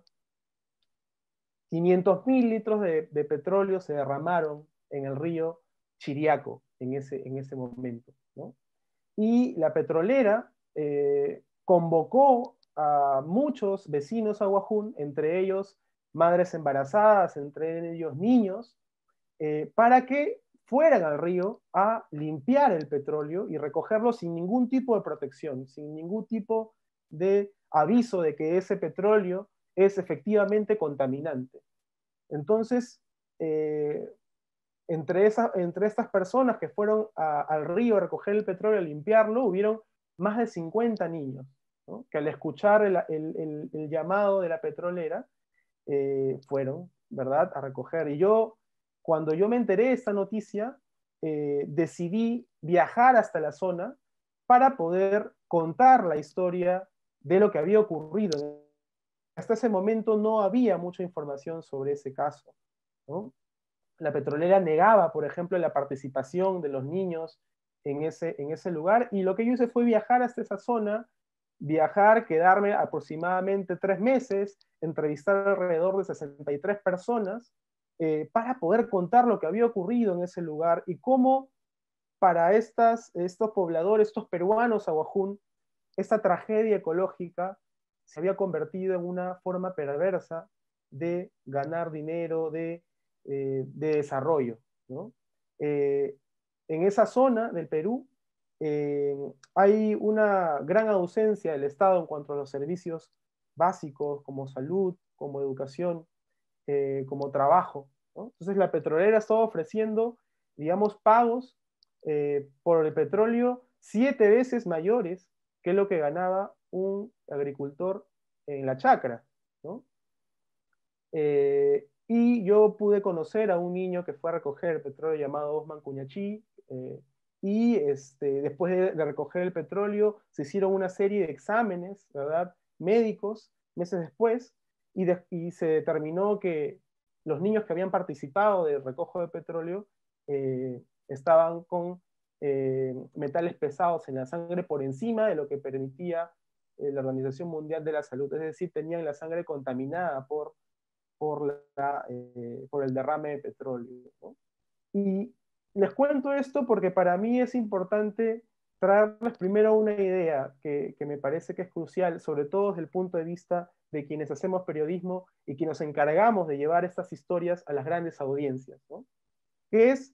quinientos mil litros de, de petróleo se derramaron en el río Chiriaco en ese, en ese momento, ¿no? Y la petrolera eh, convocó a muchos vecinos aguajún, entre ellos madres embarazadas, entre ellos niños, eh, para que fueran al río a limpiar el petróleo y recogerlo sin ningún tipo de protección, sin ningún tipo de aviso de que ese petróleo es efectivamente contaminante. Entonces, eh, entre, esa, entre estas personas que fueron a, al río a recoger el petróleo, a limpiarlo, hubieron más de cincuenta niños, ¿no?, que al escuchar el, el, el, el llamado de la petrolera, eh, fueron, ¿verdad?, a recoger. Y yo, cuando yo me enteré de esta noticia, eh, decidí viajar hasta la zona para poder contar la historia de lo que había ocurrido. Hasta ese momento no había mucha información sobre ese caso, ¿no? La petrolera negaba, por ejemplo, la participación de los niños en ese, en ese lugar, y lo que yo hice fue viajar hasta esa zona, viajar, quedarme aproximadamente tres meses, entrevistar alrededor de sesenta y tres personas, eh, para poder contar lo que había ocurrido en ese lugar y cómo para estas, estos pobladores, estos peruanos aguajún, esta tragedia ecológica se había convertido en una forma perversa de ganar dinero, de, eh, de desarrollo, ¿no? Eh, en esa zona del Perú eh, hay una gran ausencia del Estado en cuanto a los servicios básicos como salud, como educación, eh, como trabajo, ¿no? Entonces la petrolera estaba ofreciendo, digamos, pagos eh, por el petróleo siete veces mayores que lo que ganaba un agricultor en la chacra, ¿no? Eh, y yo pude conocer a un niño que fue a recoger el petróleo llamado Osman Cuñachí, eh, y este, después de, de recoger el petróleo se hicieron una serie de exámenes, ¿verdad?, médicos, meses después, y, de, y se determinó que los niños que habían participado del recojo de petróleo eh, estaban con eh, metales pesados en la sangre por encima de lo que permitía eh, la Organización Mundial de la Salud, es decir, tenían la sangre contaminada por por, la, eh, por el derrame de petróleo, ¿no? Y les cuento esto porque para mí es importante traerles primero una idea que, que me parece que es crucial, sobre todo desde el punto de vista de quienes hacemos periodismo y quienes nos encargamos de llevar estas historias a las grandes audiencias, ¿no? Que es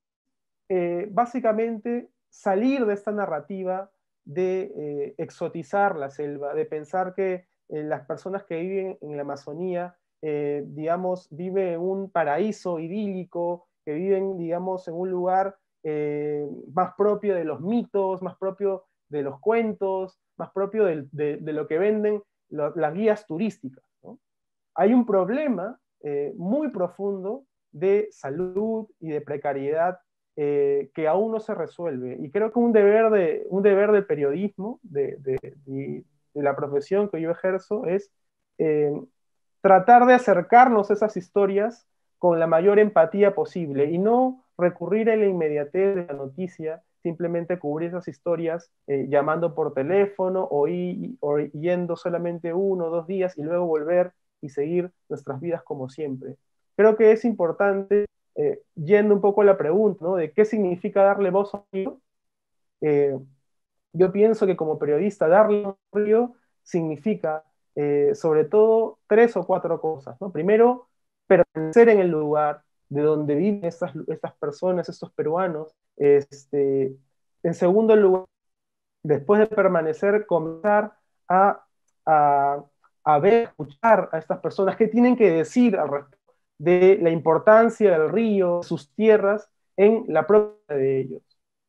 eh, básicamente salir de esta narrativa de eh, exotizar la selva, de pensar que eh, las personas que viven en la Amazonía Eh, digamos, vive en un paraíso idílico, que viven, digamos, en un lugar eh, más propio de los mitos, más propio de los cuentos, más propio de, de, de lo que venden lo, las guías turísticas, ¿no? Hay un problema eh, muy profundo de salud y de precariedad eh, que aún no se resuelve. Y creo que un deber, de, un deber del periodismo, de, de, de, de la profesión que yo ejerzo, es eh, tratar de acercarnos a esas historias con la mayor empatía posible y no recurrir a la inmediatez de la noticia, simplemente cubrir esas historias eh, llamando por teléfono o, y, o yendo solamente uno o dos días y luego volver y seguir nuestras vidas como siempre. Creo que es importante, eh, yendo un poco a la pregunta, ¿no?, de qué significa darle voz a un río. Eh, yo pienso que como periodista darle voz a un río significa Eh, sobre todo tres o cuatro cosas, ¿no? Primero, permanecer en el lugar de donde viven estas, estas personas, estos peruanos. Este, en segundo lugar, después de permanecer, comenzar a, a, a ver, escuchar a estas personas qué tienen que decir al respecto de la importancia del río, sus tierras, en la propia de ellos.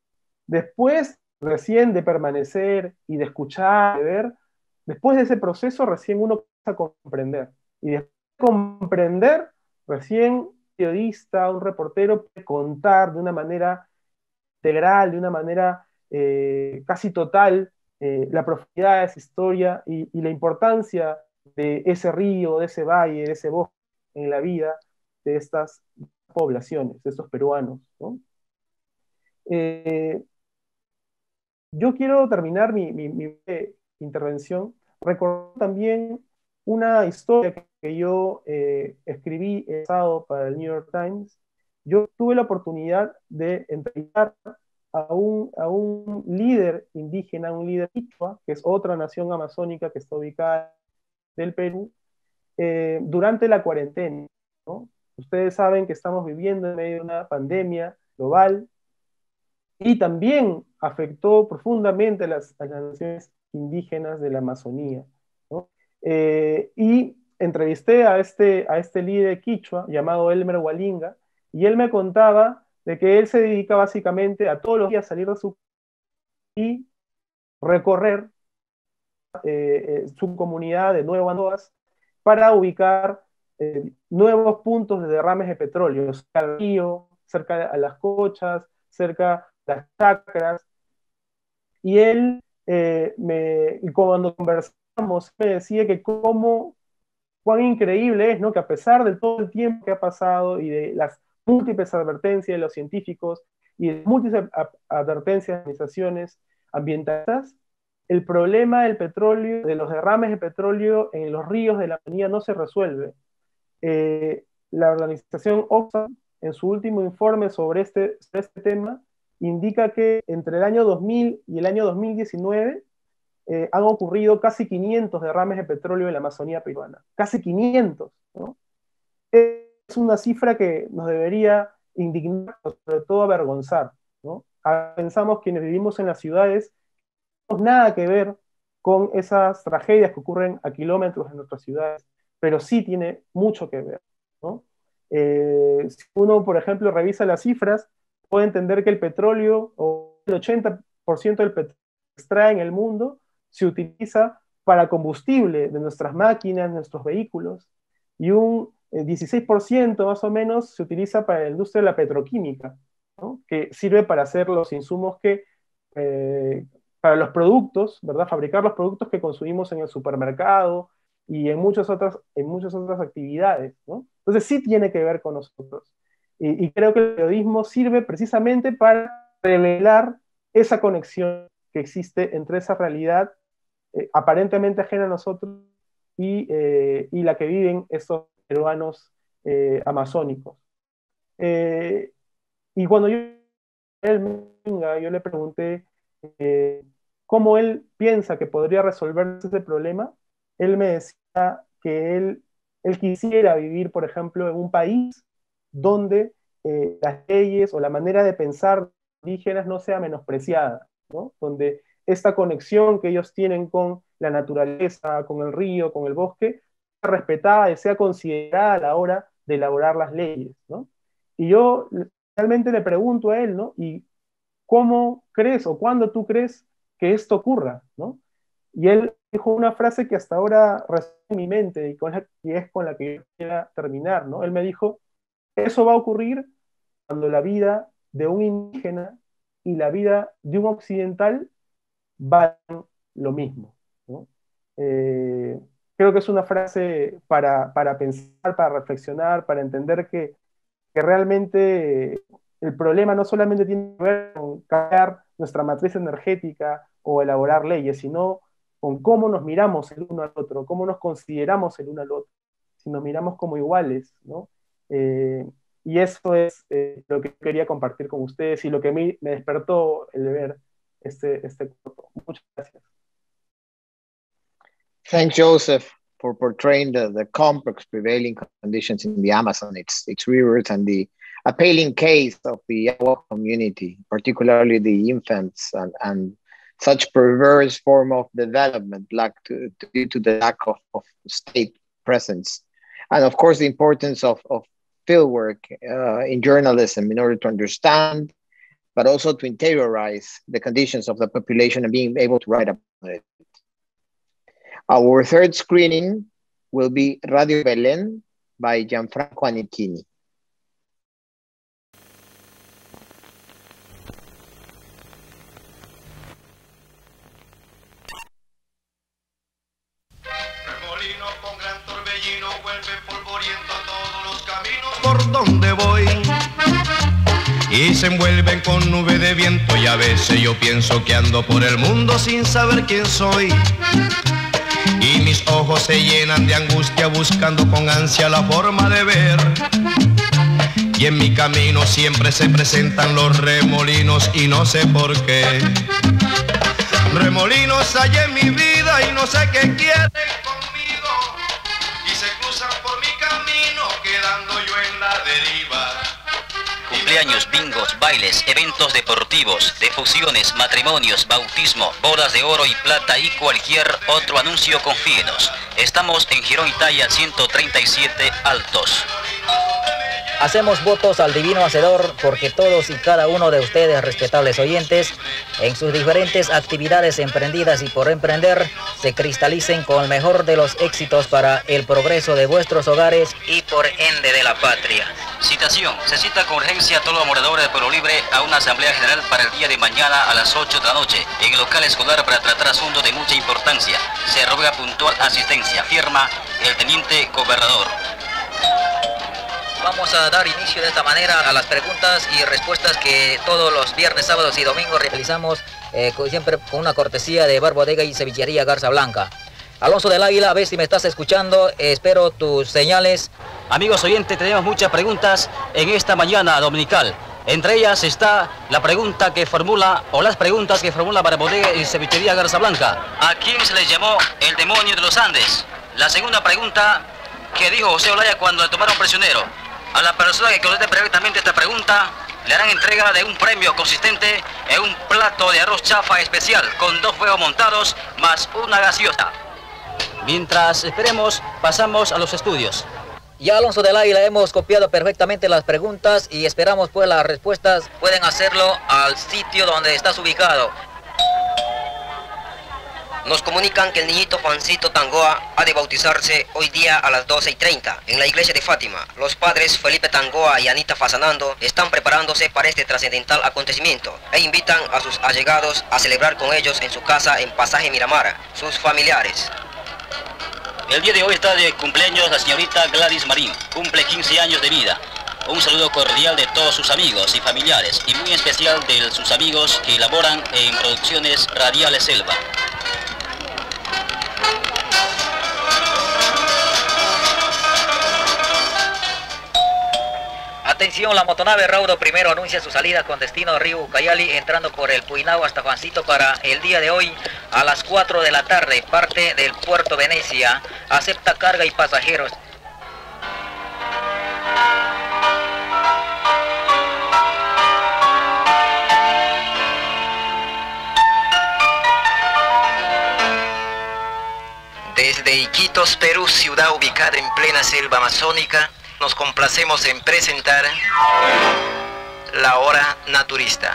Después, recién de permanecer y de escuchar, de ver, después de ese proceso recién uno comienza a comprender. Y después de comprender, recién un periodista, un reportero puede contar de una manera integral, de una manera eh, casi total, eh, la profundidad de esa historia y, y la importancia de ese río, de ese valle, de ese bosque en la vida de estas poblaciones, de estos peruanos, ¿no? Eh, yo quiero terminar mi, mi, mi intervención recordando también una historia que, que yo eh, escribí el sábado para el New York Times. Yo tuve la oportunidad de entrevistar a un, a un líder indígena, un líder quichua, que es otra nación amazónica que está ubicada en el Perú, eh, durante la cuarentena, ¿no? Ustedes saben que estamos viviendo en medio de una pandemia global y también afectó profundamente a las, a las naciones indígenas de la Amazonía, ¿no? Eh, y entrevisté a este, a este líder quichua llamado Elmer Walinga, y él me contaba de que él se dedica básicamente a todos los días salir de su y recorrer eh, su comunidad de nuevo a nuevas para ubicar eh, nuevos puntos de derrames de petróleo, cerca al río, cerca a las cochas, cerca de las chacras. Y él, eh, me, cuando conversamos, me decía que cómo, cuán increíble es, ¿no?, que a pesar de todo el tiempo que ha pasado y de las múltiples advertencias de los científicos y de múltiples advertencias de organizaciones ambientalistas, el problema del petróleo, de los derrames de petróleo en los ríos de la Amazonía no se resuelve. Eh, la organización Oxfam, en su último informe sobre este, sobre este tema, indica que entre el año dos mil y el año dos mil diecinueve eh, han ocurrido casi quinientos derrames de petróleo en la Amazonía peruana. Casi quinientos, ¿no? Es una cifra que nos debería indignar, sobre todo avergonzar, ¿no? Pensamos quienes vivimos en las ciudades, no tenemos nada que ver con esas tragedias que ocurren a kilómetros de nuestras ciudades, pero sí tiene mucho que ver, ¿no? Eh, si uno, por ejemplo, revisa las cifras, puede entender que el petróleo o el ochenta por ciento del petróleo que se extrae en el mundo se utiliza para combustible de nuestras máquinas, nuestros vehículos, y un dieciséis por ciento más o menos se utiliza para la industria de la petroquímica, ¿no? Que sirve para hacer los insumos que, eh, para los productos, ¿verdad? Fabricar los productos que consumimos en el supermercado y en muchas otras, en muchas otras actividades, ¿no? Entonces sí tiene que ver con nosotros. Y, y creo que el periodismo sirve precisamente para revelar esa conexión que existe entre esa realidad eh, aparentemente ajena a nosotros y, eh, y la que viven estos peruanos eh, amazónicos. Eh, y cuando yo, él, yo le pregunté eh, cómo él piensa que podría resolver ese problema, él me decía que él, él quisiera vivir, por ejemplo, en un país donde eh, las leyes o la manera de pensar indígenas no sea menospreciada, ¿no? Donde esta conexión que ellos tienen con la naturaleza, con el río, con el bosque, sea respetada y sea considerada a la hora de elaborar las leyes, ¿no? Y yo realmente le pregunto a él, ¿no? ¿Y cómo crees o cuándo tú crees que esto ocurra, ¿no? Y él dijo una frase que hasta ahora resuena en mi mente y, con la, y es con la que yo quisiera terminar, ¿no? Él me dijo, eso va a ocurrir cuando la vida de un indígena y la vida de un occidental valen lo mismo, ¿no? Eh, creo que es una frase para, para pensar, para reflexionar, para entender que, que realmente el problema no solamente tiene que ver con cambiar nuestra matriz energética o elaborar leyes, sino con cómo nos miramos el uno al otro, cómo nos consideramos el uno al otro, si nos miramos como iguales, ¿no? Eh, y eso es eh, lo que quería compartir con ustedes y lo que a mí me despertó el ver este, este corto. Muchas gracias. Thanks, Joseph, for portraying the, the complex prevailing conditions in the Amazon, its, its rivers, and the appalling case of the Agua community, particularly the infants and, and such perverse form of development lack to, to, due to the lack of, of state presence. And of course, the importance of, of fieldwork uh, in journalism in order to understand, but also to interiorize the conditions of the population and being able to write about it. Our third screening will be Radio Belén by Gianfranco Annichini. Remolino con gran torbellino vuelve polvoriento todos los caminos por donde voy. Y se envuelven con nube de viento y a veces yo pienso que ando por el mundo sin saber quién soy. Y mis ojos se llenan de angustia buscando con ansia la forma de ver. Y en mi camino siempre se presentan los remolinos y no sé por qué. Remolinos hay en mi vida y no sé qué quieren conmigo. Y se cruzan por mi camino quedando yo en la deriva. Cumpleaños, bingos, bailes, eventos deportivos, difusiones, matrimonios, bautismo, bodas de oro y plata y cualquier otro anuncio, confíenos. Estamos en Girón Italia ciento treinta y siete Altos. Hacemos votos al divino hacedor porque todos y cada uno de ustedes, respetables oyentes, en sus diferentes actividades emprendidas y por emprender, se cristalicen con el mejor de los éxitos para el progreso de vuestros hogares y por ende de la patria. Citación. Se cita con urgencia a todos los moradores de Pueblo Libre a una asamblea general para el día de mañana a las ocho de la noche en el local escolar para tratar asuntos de mucha importancia. Se ruega puntual asistencia. Firma el teniente gobernador. Vamos a dar inicio de esta manera a las preguntas y respuestas que todos los viernes, sábados y domingos realizamos, eh, siempre con una cortesía de Bar Bodega y Cevichería Garza Blanca. Alonso del Águila, a ver si me estás escuchando, eh, espero tus señales. Amigos oyentes, tenemos muchas preguntas en esta mañana dominical. Entre ellas está la pregunta que formula, o las preguntas que formula Bar Bodega y Cevichería Garza Blanca. ¿A quién se les llamó el demonio de los Andes? La segunda pregunta, ¿qué dijo José Olaya cuando le tomaron prisionero? A la persona que conteste perfectamente esta pregunta, le harán entrega de un premio consistente en un plato de arroz chafa especial con dos huevos montados más una gaseosa. Mientras esperemos, pasamos a los estudios. Ya, Alonso del Águila, hemos copiado perfectamente las preguntas y esperamos pues las respuestas. Pueden hacerlo al sitio donde estás ubicado. Nos comunican que el niñito Juancito Tangoa ha de bautizarse hoy día a las doce y treinta en la iglesia de Fátima. Los padres Felipe Tangoa y Anita Fasanando están preparándose para este trascendental acontecimiento e invitan a sus allegados a celebrar con ellos en su casa en Pasaje Miramar, sus familiares. El día de hoy está de cumpleaños la señorita Gladys Marín, cumple quince años de vida. Un saludo cordial de todos sus amigos y familiares y muy especial de sus amigos que elaboran en producciones radiales Selva. Atención, la motonave Raudo primero anuncia su salida con destino a Río Ucayali, entrando por el Puinao hasta Juancito para el día de hoy a las cuatro de la tarde. Parte del puerto Venecia, acepta carga y pasajeros. Desde Iquitos, Perú, ciudad ubicada en plena selva amazónica, nos complacemos en presentar la hora naturista.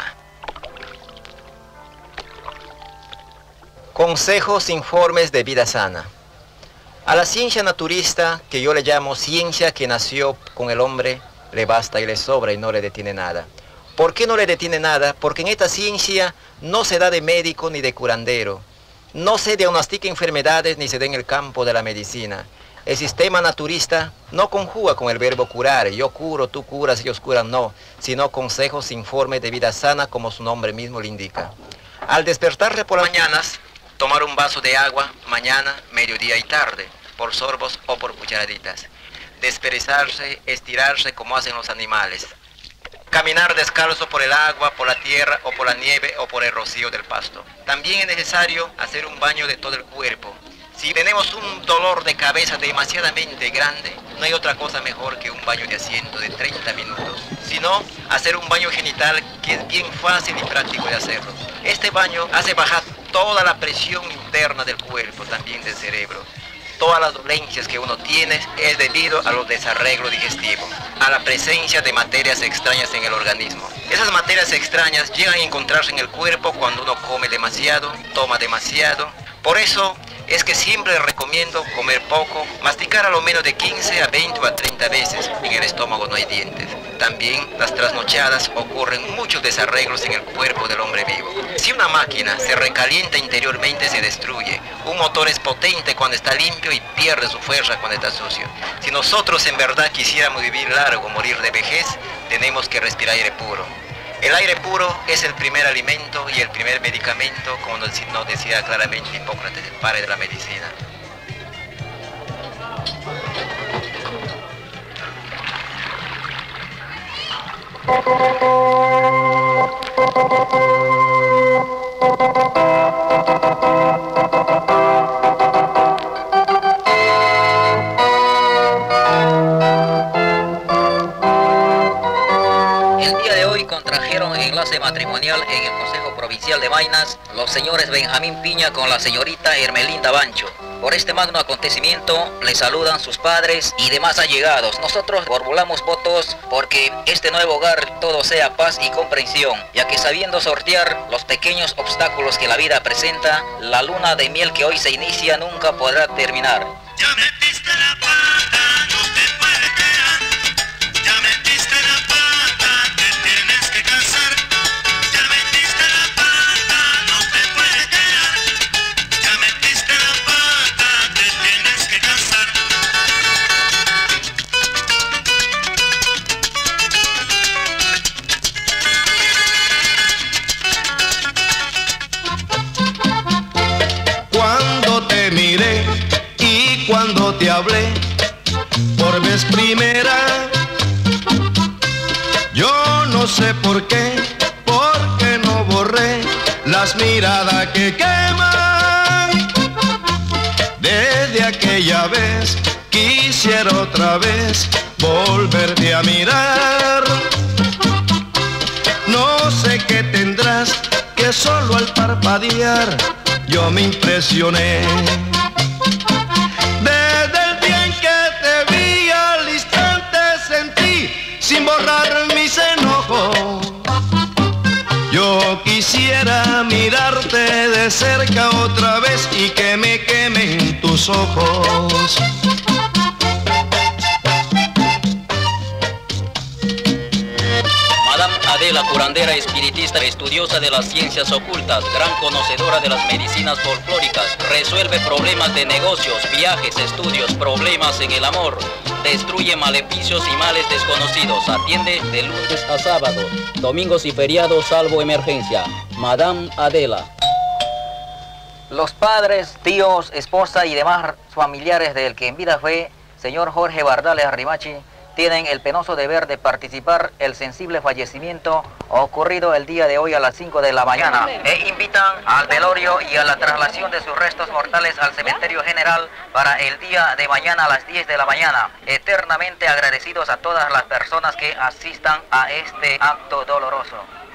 Consejos, informes de vida sana. A la ciencia naturista, que yo le llamo ciencia que nació con el hombre, le basta y le sobra y no le detiene nada. ¿Por qué no le detiene nada? Porque en esta ciencia no se da de médico ni de curandero. No se diagnostica enfermedades ni se da en el campo de la medicina. El sistema naturista no conjuga con el verbo curar, yo curo, tú curas, ellos curan, no, sino consejos, informes de vida sana, como su nombre mismo le indica. Al despertarse por las mañanas, tomar un vaso de agua, mañana, mediodía y tarde, por sorbos o por cucharaditas. Desperezarse, estirarse como hacen los animales. Caminar descalzo por el agua, por la tierra, o por la nieve, o por el rocío del pasto. También es necesario hacer un baño de todo el cuerpo. Si tenemos un dolor de cabeza demasiadamente grande, no hay otra cosa mejor que un baño de asiento de treinta minutos. Si no, hacer un baño genital, que es bien fácil y práctico de hacerlo. Este baño hace bajar toda la presión interna del cuerpo, también del cerebro. Todas las dolencias que uno tiene es debido a los desarreglos digestivos, a la presencia de materias extrañas en el organismo. Esas materias extrañas llegan a encontrarse en el cuerpo cuando uno come demasiado, toma demasiado. Por eso es que siempre recomiendo comer poco, masticar a lo menos de quince a veinte o a treinta veces. En el estómago no hay dientes. También las trasnochadas ocurren muchos desarreglos en el cuerpo del hombre vivo. Si una máquina se recalienta interiormente, se destruye. Un motor es potente cuando está limpio y pierde su fuerza cuando está sucio. Si nosotros en verdad quisiéramos vivir largo, morir de vejez, tenemos que respirar aire puro. El aire puro es el primer alimento y el primer medicamento, como nos decía claramente Hipócrates, el padre de la medicina. Contrajeron enlace matrimonial en el Consejo Provincial de Maynas los señores Benjamín Piña con la señorita Hermelinda Bancho. Por este magno acontecimiento les saludan sus padres y demás allegados. Nosotros formulamos votos porque este nuevo hogar todo sea paz y comprensión, ya que sabiendo sortear los pequeños obstáculos que la vida presenta, la luna de miel que hoy se inicia nunca podrá terminar. Ya metiste la pata, no te puedes quedar. Ya metiste la pata, te tienes que casar. Ya metiste la pata, no te puedes quedar. Ya metiste la pata, te tienes que casar. Cuando te miré y cuando te hablé por vez primera, yo no sé por qué, porque no borré las miradas que queman. Desde aquella vez quisiera otra vez volverte a mirar. No sé qué tendrás, que solo al parpadear yo me impresioné. Desde el día en que te vi quisiera mirarte de cerca otra vez y que me quemen tus ojos. Madame Adela, curandera, espiritista, estudiosa de las ciencias ocultas, gran conocedora de las medicinas folclóricas, resuelve problemas de negocios, viajes, estudios, problemas en el amor, destruye maleficios y males desconocidos, atiende de lunes a sábado, domingos y feriados salvo emergencia. Madame Adela. Los padres, tíos, esposa y demás familiares del que en vida fue señor Jorge Bardales Arrimachi tienen el penoso deber de participar el sensible fallecimiento ocurrido el día de hoy a las cinco de la mañana e invitan al velorio y a la traslación de sus restos mortales al cementerio general para el día de mañana a las diez de la mañana, eternamente agradecidos a todas las personas que asistan a este acto doloroso.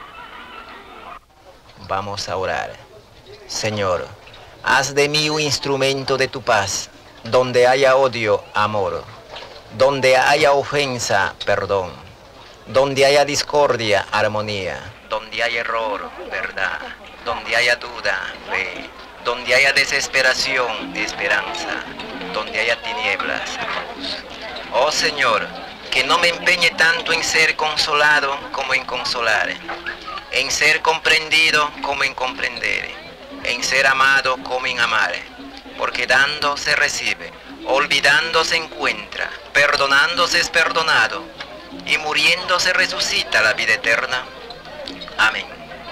Vamos a orar. Señor, haz de mí un instrumento de tu paz, donde haya odio, amor. Donde haya ofensa, perdón. Donde haya discordia, armonía. Donde haya error, verdad. Donde haya duda, fe. Donde haya desesperación, esperanza. Donde haya tinieblas, luz. Oh Señor, que no me empeñe tanto en ser consolado como en consolar. En ser comprendido como en comprender. En ser amado como en amar. Porque dando se recibe. Olvidando se encuentra, perdonándose es perdonado, y muriendo se resucita la vida eterna. Amén.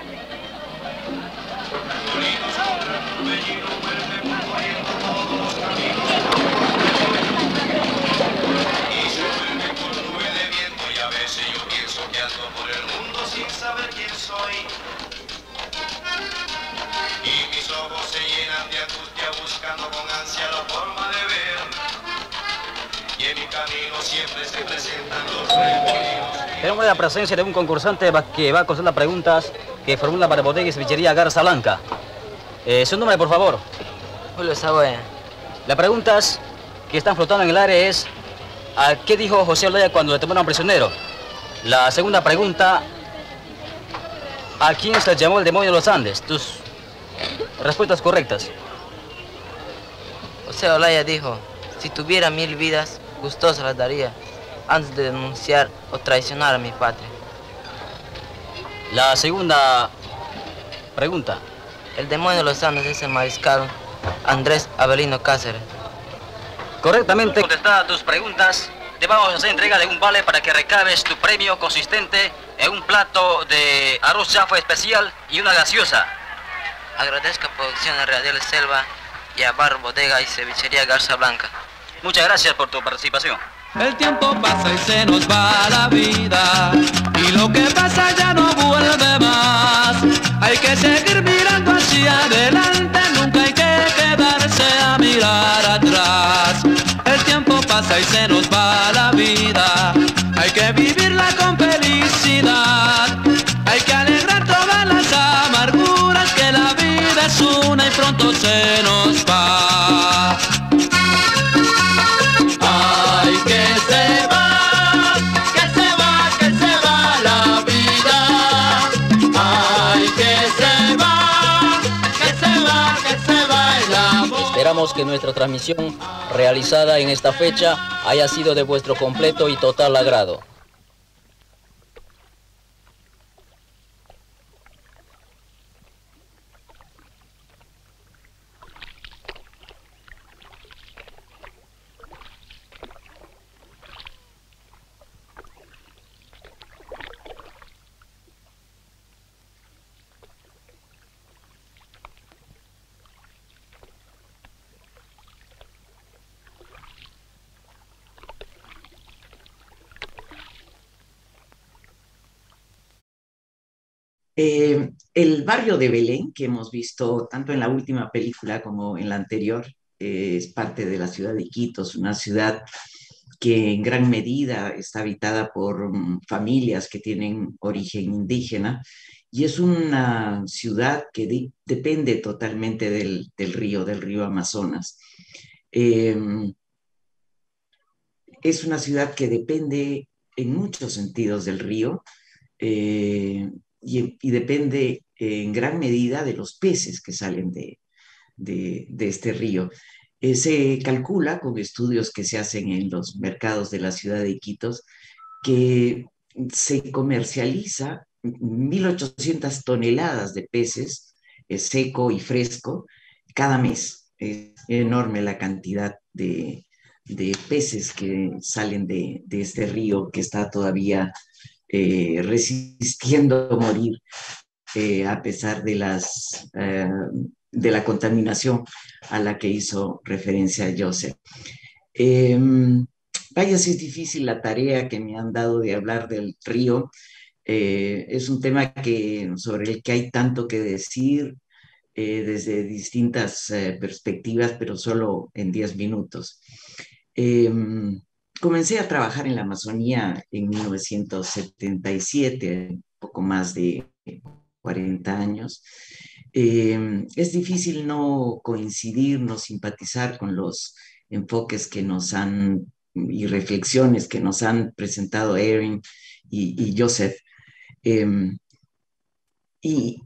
Y se vuelve con nube de viento y a veces yo pienso que ando por el mundo sin saber quién soy. Y mis ojos se llenan de angustia buscando con ansia la forma de ver. Y en mi camino siempre se presentan los remolinos. Tenemos la presencia de un concursante que va a contestar las preguntas que formula para Bodega y Cevichería Garza Blanca. Eh, su nombre, por favor. Julio Saboya. Las preguntas que están flotando en el aire es: ¿a qué dijo José Olaya cuando le tomaron prisionero? La segunda pregunta: ¿a quién se le llamó el demonio de los Andes? Tus respuestas correctas. José Olaya dijo: si tuviera mil vidas, gustoso las daría antes de denunciar o traicionar a mi patria. La segunda pregunta. El demonio de los Andes es el mariscal Andrés Avelino Cáceres. Correctamente contestadas tus preguntas, te vamos a hacer entrega de un vale para que recabes tu premio consistente en un plato de arroz chafo especial y una gaseosa. Agradezco a Producciones Radiales Selva y a Bar Bodega y Cevichería Garza Blanca. Muchas gracias por tu participación. El tiempo pasa y se nos va la vida, y lo que pasa ya no vuelve más. Hay que seguir mirando hacia adelante, nunca hay que quedarse a mirar atrás. El tiempo pasa y se nos va la vida, hay que vivirla con felicidad. Hay que alegrar todas las amarguras, que la vida es una y pronto se nos va. Ay, que se va, que se va, que se va la vida. Ay, que se va, que se va, que se va el amor. Esperamos que nuestra transmisión realizada en esta fecha haya sido de vuestro completo y total agrado. Eh, el barrio de Belén, que hemos visto tanto en la última película como en la anterior, eh, es parte de la ciudad de Quito, es una ciudad que en gran medida está habitada por um, familias que tienen origen indígena, y es una ciudad que de, depende totalmente del, del río, del río Amazonas. Eh, es una ciudad que depende en muchos sentidos del río, eh, y, y depende en gran medida de los peces que salen de, de, de este río. Eh, se calcula con estudios que se hacen en los mercados de la ciudad de Iquitos que se comercializa mil ochocientas toneladas de peces, eh, seco y fresco, cada mes. Es enorme la cantidad de, de peces que salen de, de este río que está todavía eh, resistiendo a morir eh, a pesar de, las, eh, de la contaminación a la que hizo referencia Joseph. Eh, vaya, si es difícil la tarea que me han dado de hablar del río. Eh, es un tema que, sobre el que hay tanto que decir eh, desde distintas eh, perspectivas, pero solo en diez minutos. Eh, comencé a trabajar en la Amazonía en mil novecientos setenta y siete, un poco más de cuarenta años. Eh, es difícil no coincidir, no simpatizar con los enfoques que nos han y reflexiones que nos han presentado Erin y, y Joseph. Eh, y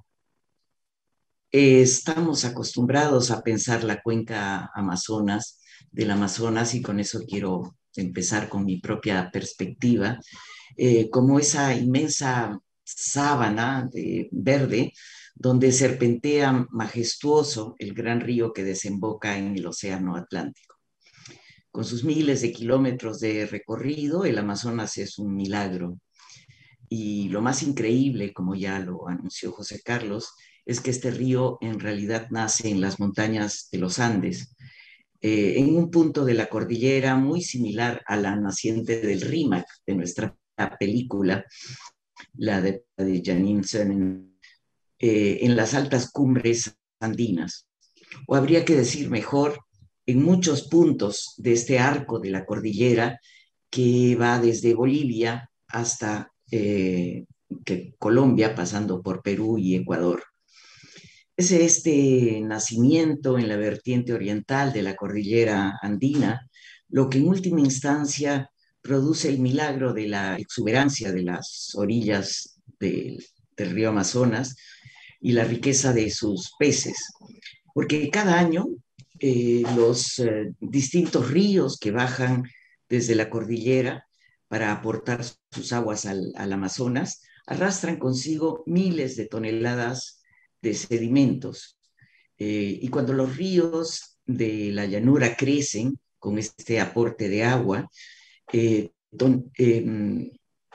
eh, estamos acostumbrados a pensar la cuenca Amazonas, del Amazonas, y con eso quiero empezar con mi propia perspectiva, eh, como esa inmensa sábana de verde donde serpentea majestuoso el gran río que desemboca en el Océano Atlántico. Con sus miles de kilómetros de recorrido, el Amazonas es un milagro. Y lo más increíble, como ya lo anunció José-Carlos, es que este río en realidad nace en las montañas de los Andes, eh, en un punto de la cordillera muy similar a la naciente del Rímac de nuestra película, la de, la de Janine Soenens, eh, en las altas cumbres andinas. O habría que decir mejor, en muchos puntos de este arco de la cordillera que va desde Bolivia hasta eh, que Colombia, pasando por Perú y Ecuador. Es este nacimiento en la vertiente oriental de la cordillera andina lo que en última instancia produce el milagro de la exuberancia de las orillas de, del río Amazonas y la riqueza de sus peces. Porque cada año eh, los eh, distintos ríos que bajan desde la cordillera para aportar sus aguas al, al Amazonas arrastran consigo miles de toneladas de sedimentos. Eh, y cuando los ríos de la llanura crecen con este aporte de agua, eh, don, eh,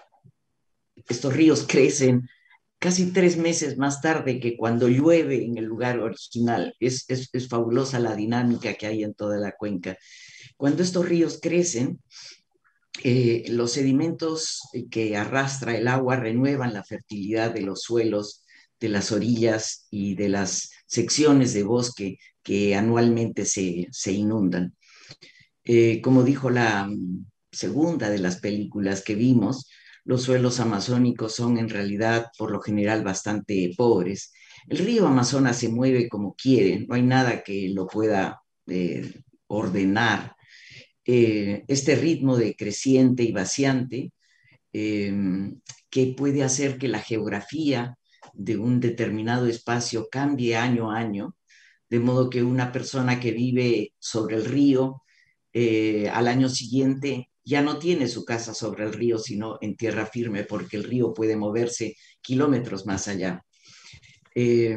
estos ríos crecen casi tres meses más tarde que cuando llueve en el lugar original. Es, es, es fabulosa la dinámica que hay en toda la cuenca. Cuando estos ríos crecen, eh, los sedimentos que arrastra el agua renuevan la fertilidad de los suelos, de las orillas y de las secciones de bosque que anualmente se, se inundan. Eh, como dijo la segunda de las películas que vimos, los suelos amazónicos son en realidad por lo general bastante pobres. El río Amazonas se mueve como quiere, no hay nada que lo pueda eh, ordenar. Eh, este ritmo de creciente y vaciante eh, que puede hacer que la geografía de un determinado espacio cambie año a año, de modo que una persona que vive sobre el río eh, al año siguiente ya no tiene su casa sobre el río, sino en tierra firme, porque el río puede moverse kilómetros más allá. Eh,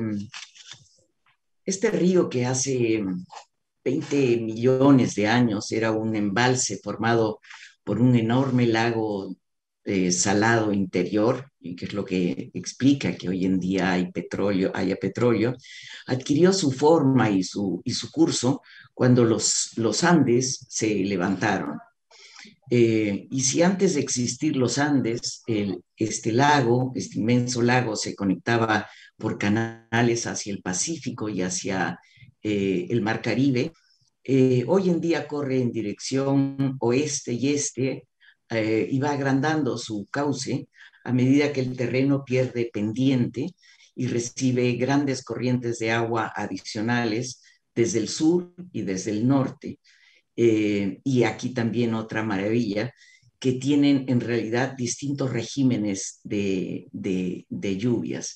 este río que hace veinte millones de años era un embalse formado por un enorme lago eh, salado interior, y que es lo que explica que hoy en día hay petróleo, haya petróleo, adquirió su forma y su, y su curso cuando los, los Andes se levantaron. Eh, y si antes de existir los Andes, el, este lago, este inmenso lago, se conectaba por canales hacia el Pacífico y hacia eh, el Mar Caribe, eh, hoy en día corre en dirección oeste y este eh, y va agrandando su cauce a medida que el terreno pierde pendiente y recibe grandes corrientes de agua adicionales desde el sur y desde el norte. Eh, y aquí también otra maravilla, que tienen en realidad distintos regímenes de, de, de lluvias.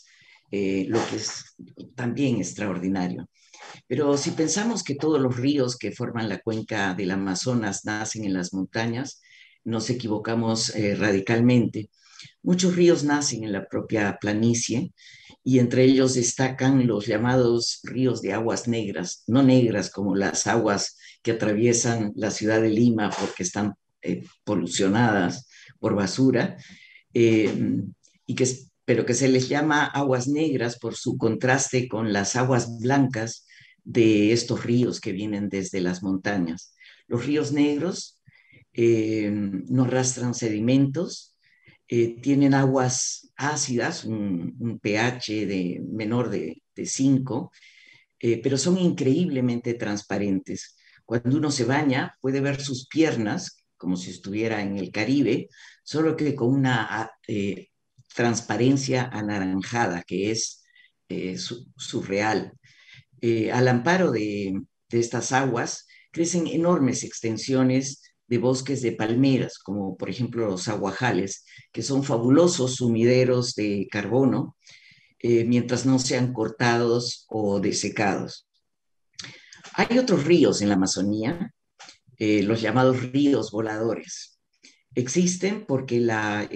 eh, lo que es también extraordinario. Pero si pensamos que todos los ríos que forman la cuenca del Amazonas nacen en las montañas, nos equivocamos eh, radicalmente. Muchos ríos nacen en la propia planicie y entre ellos destacan los llamados ríos de aguas negras, no negras como las aguas que atraviesan la ciudad de Lima porque están eh, polucionadas por basura, eh, y que, pero que se les llama aguas negras por su contraste con las aguas blancas de estos ríos que vienen desde las montañas. Los ríos negros eh, no arrastran sedimentos, eh, tienen aguas ácidas, un, un pH de menor de cinco, eh, pero son increíblemente transparentes. Cuando uno se baña puede ver sus piernas como si estuviera en el Caribe, solo que con una eh, transparencia anaranjada que es eh, su, surreal. Eh, al amparo de, de estas aguas crecen enormes extensiones de bosques de palmeras, como por ejemplo los aguajales, que son fabulosos sumideros de carbono, eh, mientras no sean cortados o desecados. Hay otros ríos en la Amazonía, eh, los llamados ríos voladores. Existen porque la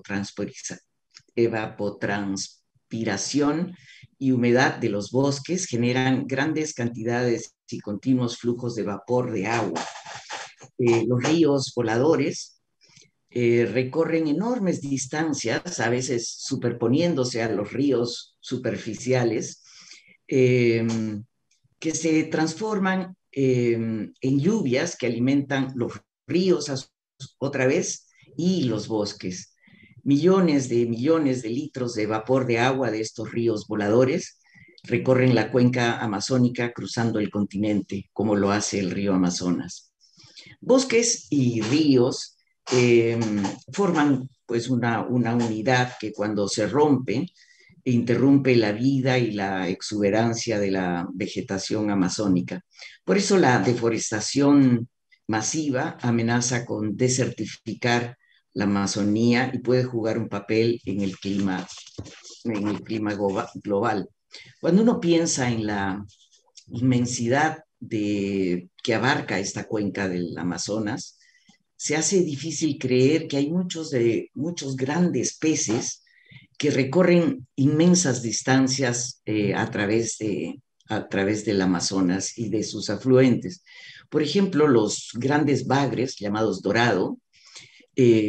evapotranspiración y humedad de los bosques generan grandes cantidades y continuos flujos de vapor de agua. Eh, los ríos voladores eh, recorren enormes distancias, a veces superponiéndose a los ríos superficiales, eh, que se transforman eh, en lluvias que alimentan los ríos a su, otra vez y los bosques. Millones de millones de litros de vapor de agua de estos ríos voladores recorren la cuenca amazónica cruzando el continente, como lo hace el río Amazonas. Bosques y ríos eh, forman pues una, una unidad que cuando se rompe interrumpe la vida y la exuberancia de la vegetación amazónica. Por eso la deforestación masiva amenaza con desertificar la Amazonía y puede jugar un papel en el clima, en el clima global. Cuando uno piensa en la inmensidad de, que abarca esta cuenca del Amazonas, se hace difícil creer que hay muchos, de, muchos grandes peces que recorren inmensas distancias eh, a, través de, a través del Amazonas y de sus afluentes. Por ejemplo, los grandes bagres, llamados dorado, eh,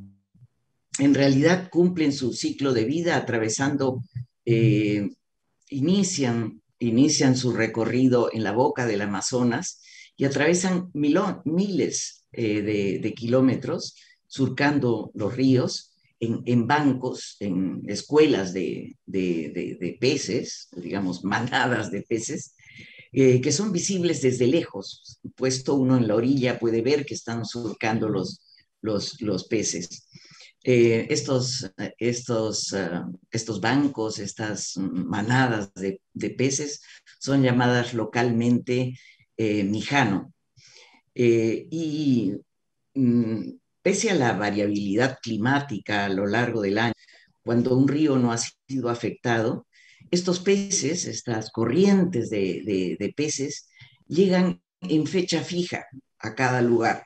en realidad cumplen su ciclo de vida atravesando, eh, inician, inician su recorrido en la boca del Amazonas y atravesan milón, miles eh, de, de kilómetros, surcando los ríos, En, en bancos, en escuelas de, de, de, de peces, digamos, manadas de peces, eh, que son visibles desde lejos. Puesto uno en la orilla puede ver que están surcando los, los, los peces. Eh, estos, estos, uh, estos bancos, estas manadas de, de peces son llamadas localmente eh, mijano. Eh, y mm, pese a la variabilidad climática a lo largo del año, cuando un río no ha sido afectado, estos peces, estas corrientes de, de, de peces, llegan en fecha fija a cada lugar.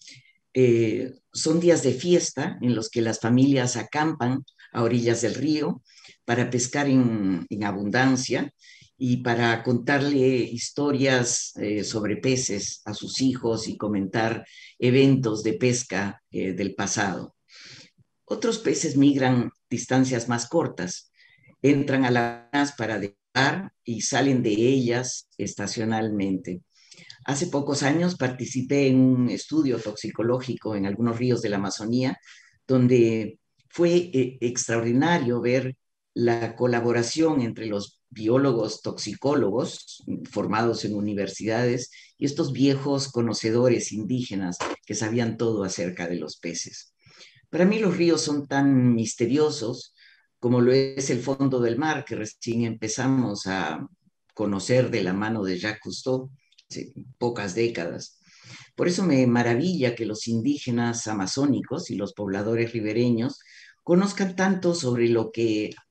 Eh, son días de fiesta en los que las familias acampan a orillas del río para pescar en, en abundancia y para contarle historias eh, sobre peces a sus hijos y comentar eventos de pesca eh, del pasado. Otros peces migran distancias más cortas, entran a las para dejar y salen de ellas estacionalmente. Hace pocos años participé en un estudio toxicológico en algunos ríos de la Amazonía, donde fue eh, extraordinario ver la colaboración entre los biólogos toxicólogos formados en universidades y estos viejos conocedores indígenas que sabían todo acerca de los peces. Para mí los ríos son tan misteriosos como lo es el fondo del mar, que recién empezamos a conocer de la mano de Jacques Cousteau hace pocas décadas. Por eso me maravilla que los indígenas amazónicos y los pobladores ribereños conozcan tanto sobre lo que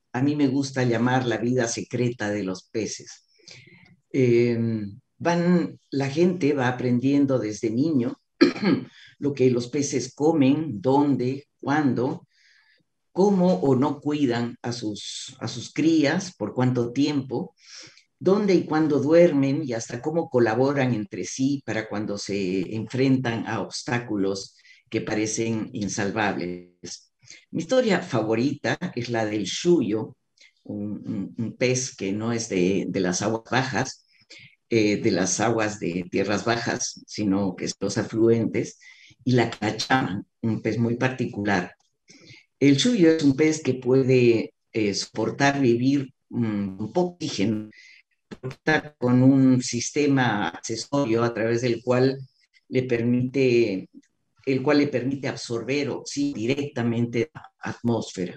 a mí me gusta llamar la vida secreta de los peces. Eh, van, la gente va aprendiendo desde niño lo que los peces comen, dónde, cuándo, cómo o no cuidan a sus, a sus crías, por cuánto tiempo, dónde y cuándo duermen y hasta cómo colaboran entre sí para cuando se enfrentan a obstáculos que parecen insalvables. Mi historia favorita es la del xuyo, un, un, un pez que no es de, de las aguas bajas, eh, de las aguas de tierras bajas, sino que es los afluentes, y la carachama, un pez muy particular. El xuyo es un pez que puede eh, soportar vivir um, un poco oxígeno, con un sistema accesorio a través del cual le permite, el cual le permite absorber oxígeno directamente a la atmósfera.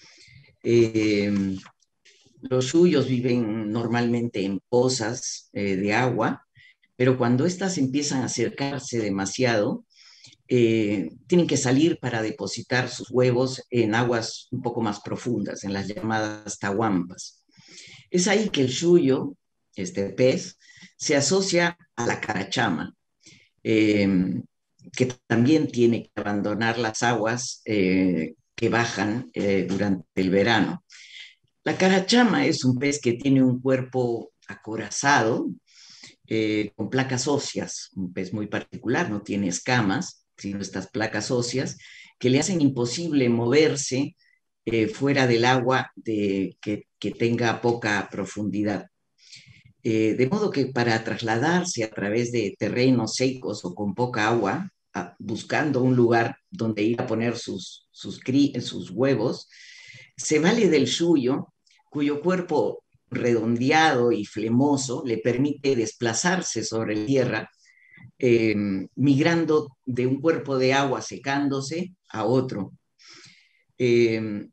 Eh, los xuyos viven normalmente en pozas eh, de agua, pero cuando éstas empiezan a acercarse demasiado, eh, tienen que salir para depositar sus huevos en aguas un poco más profundas, en las llamadas tahuampas. Es ahí que el xuyo, este pez, se asocia a la carachama, eh, que también tiene que abandonar las aguas eh, que bajan eh, durante el verano. La carachama es un pez que tiene un cuerpo acorazado, eh, con placas óseas, un pez muy particular, no tiene escamas, sino estas placas óseas que le hacen imposible moverse eh, fuera del agua de, que, que tenga poca profundidad. Eh, de modo que para trasladarse a través de terrenos secos o con poca agua, a, buscando un lugar donde ir a poner sus, sus, cri, sus huevos, se vale del xuyo, cuyo cuerpo redondeado y flemoso le permite desplazarse sobre la tierra, eh, migrando de un cuerpo de agua secándose a otro. Eh,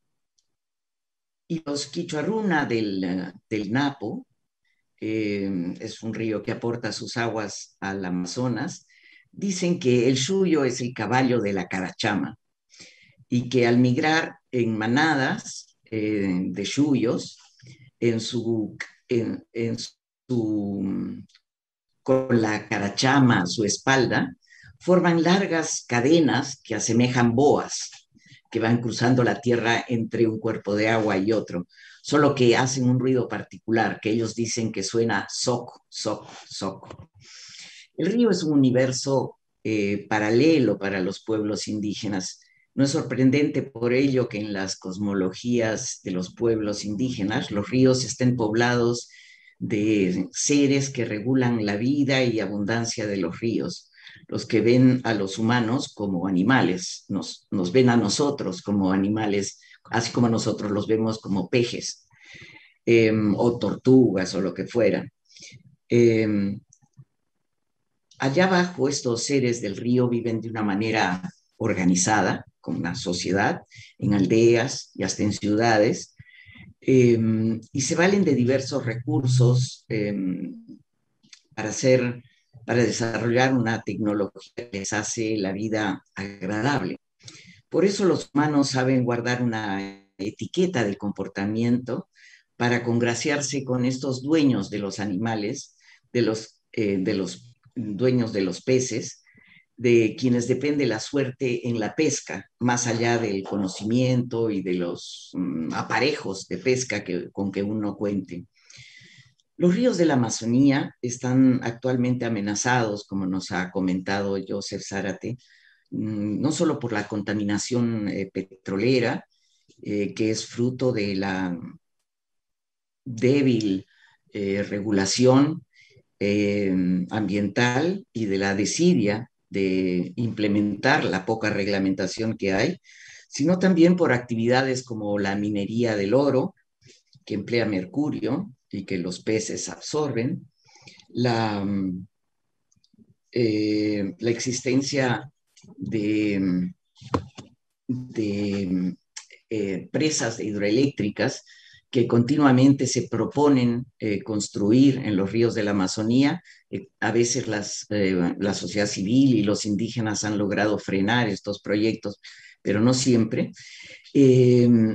y los Quichuarruna del, del Napo, eh, es un río que aporta sus aguas al Amazonas, dicen que el xuyo es el caballo de la carachama y que al migrar en manadas eh, de xuyos, en su, en, en su, con la carachama a su espalda, forman largas cadenas que asemejan boas, que van cruzando la tierra entre un cuerpo de agua y otro, solo que hacen un ruido particular, que ellos dicen que suena soco, soco, soco. El río es un universo eh, paralelo para los pueblos indígenas. No es sorprendente por ello que en las cosmologías de los pueblos indígenas los ríos estén poblados de seres que regulan la vida y abundancia de los ríos, los que ven a los humanos como animales, nos, nos ven a nosotros como animales, así como nosotros los vemos como peces eh, o tortugas o lo que fuera. Eh, allá abajo estos seres del río viven de una manera organizada, con una sociedad, en aldeas y hasta en ciudades, eh, y se valen de diversos recursos eh, para, hacer, para desarrollar una tecnología que les hace la vida agradable. Por eso los humanos saben guardar una etiqueta del comportamiento para congraciarse con estos dueños de los animales, de los, eh, de los dueños de los peces, de quienes depende la suerte en la pesca, más allá del conocimiento y de los um, aparejos de pesca que, con que uno cuente. Los ríos de la Amazonía están actualmente amenazados, como nos ha comentado Joseph Zárate, um, no solo por la contaminación eh, petrolera, eh, que es fruto de la débil eh, regulación eh, ambiental y de la desidia de implementar la poca reglamentación que hay, sino también por actividades como la minería del oro, que emplea mercurio y que los peces absorben, la, eh, la existencia de, de eh, presas hidroeléctricas que continuamente se proponen eh, construir en los ríos de la Amazonía. Eh, a veces las, eh, la sociedad civil y los indígenas han logrado frenar estos proyectos, pero no siempre. Eh,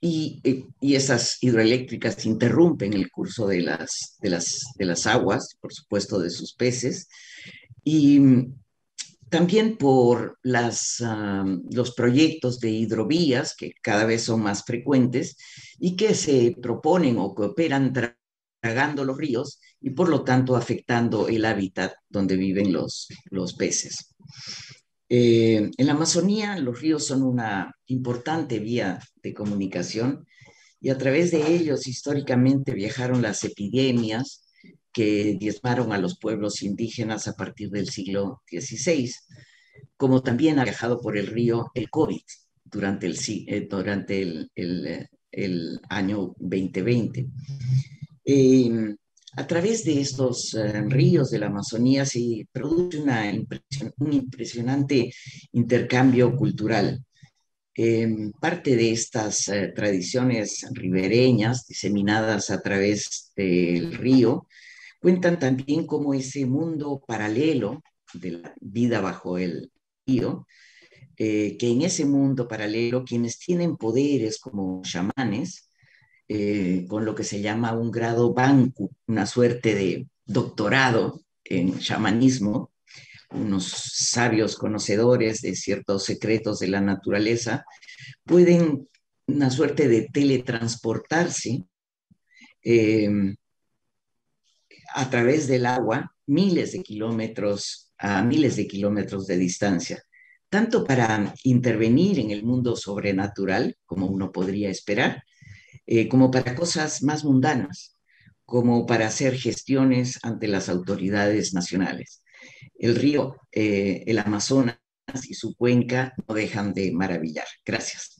y, y esas hidroeléctricas interrumpen el curso de las, de, las, de las aguas, por supuesto de sus peces, y también por las, um, los proyectos de hidrovías que cada vez son más frecuentes y que se proponen o que operan tragando los ríos y por lo tanto afectando el hábitat donde viven los, los peces. Eh, en la Amazonía los ríos son una importante vía de comunicación y a través de ellos históricamente viajaron las epidemias que diezmaron a los pueblos indígenas a partir del siglo dieciséis, como también ha viajado por el río el COVID durante el, eh, durante el, el, el año veinte veinte. Eh, a través de estos eh, ríos de la Amazonía se produce una impresion, un impresionante intercambio cultural. Eh, parte de estas eh, tradiciones ribereñas diseminadas a través del río cuentan también cómo ese mundo paralelo de la vida bajo el río, eh, que en ese mundo paralelo quienes tienen poderes como chamanes, eh, con lo que se llama un grado bancu, una suerte de doctorado en chamanismo, unos sabios conocedores de ciertos secretos de la naturaleza, pueden una suerte de teletransportarse eh, a través del agua miles de kilómetros a miles de kilómetros de distancia, tanto para intervenir en el mundo sobrenatural, como uno podría esperar, eh, como para cosas más mundanas, como para hacer gestiones ante las autoridades nacionales. El río, eh, el Amazonas y su cuenca no dejan de maravillar. Gracias.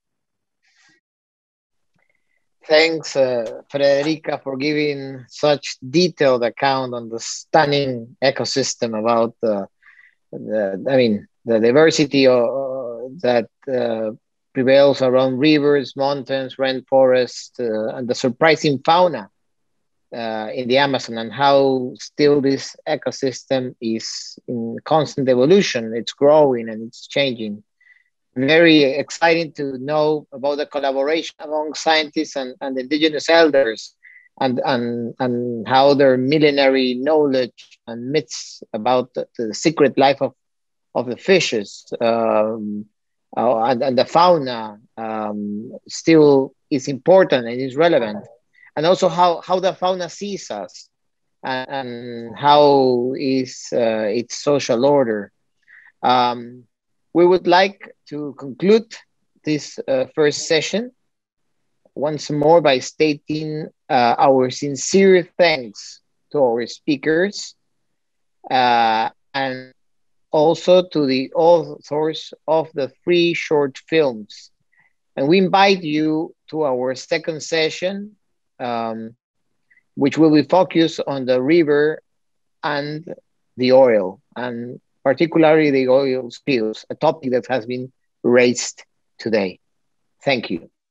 Thanks, uh, Frederica, for giving such detailed account on the stunning ecosystem about the, the I mean, the diversity uh, that uh, prevails around rivers, mountains, rainforests, uh, and the surprising fauna uh, in the Amazon, and how still this ecosystem is in constant evolution. It's growing and it's changing. Very exciting to know about the collaboration among scientists and, and indigenous elders, and, and, and how their millenary knowledge and myths about the, the secret life of, of the fishes um, uh, and, and the fauna um, still is important and is relevant. And also how, how the fauna sees us and, and how is uh, its social order. Um, We would like to conclude this uh, first session once more by stating uh, our sincere thanks to our speakers uh, and also to the authors of the three short films. And we invite you to our second session, um, which will be focused on the river and the oil, and particularly the oil spills, a topic that has been raised today. Thank you.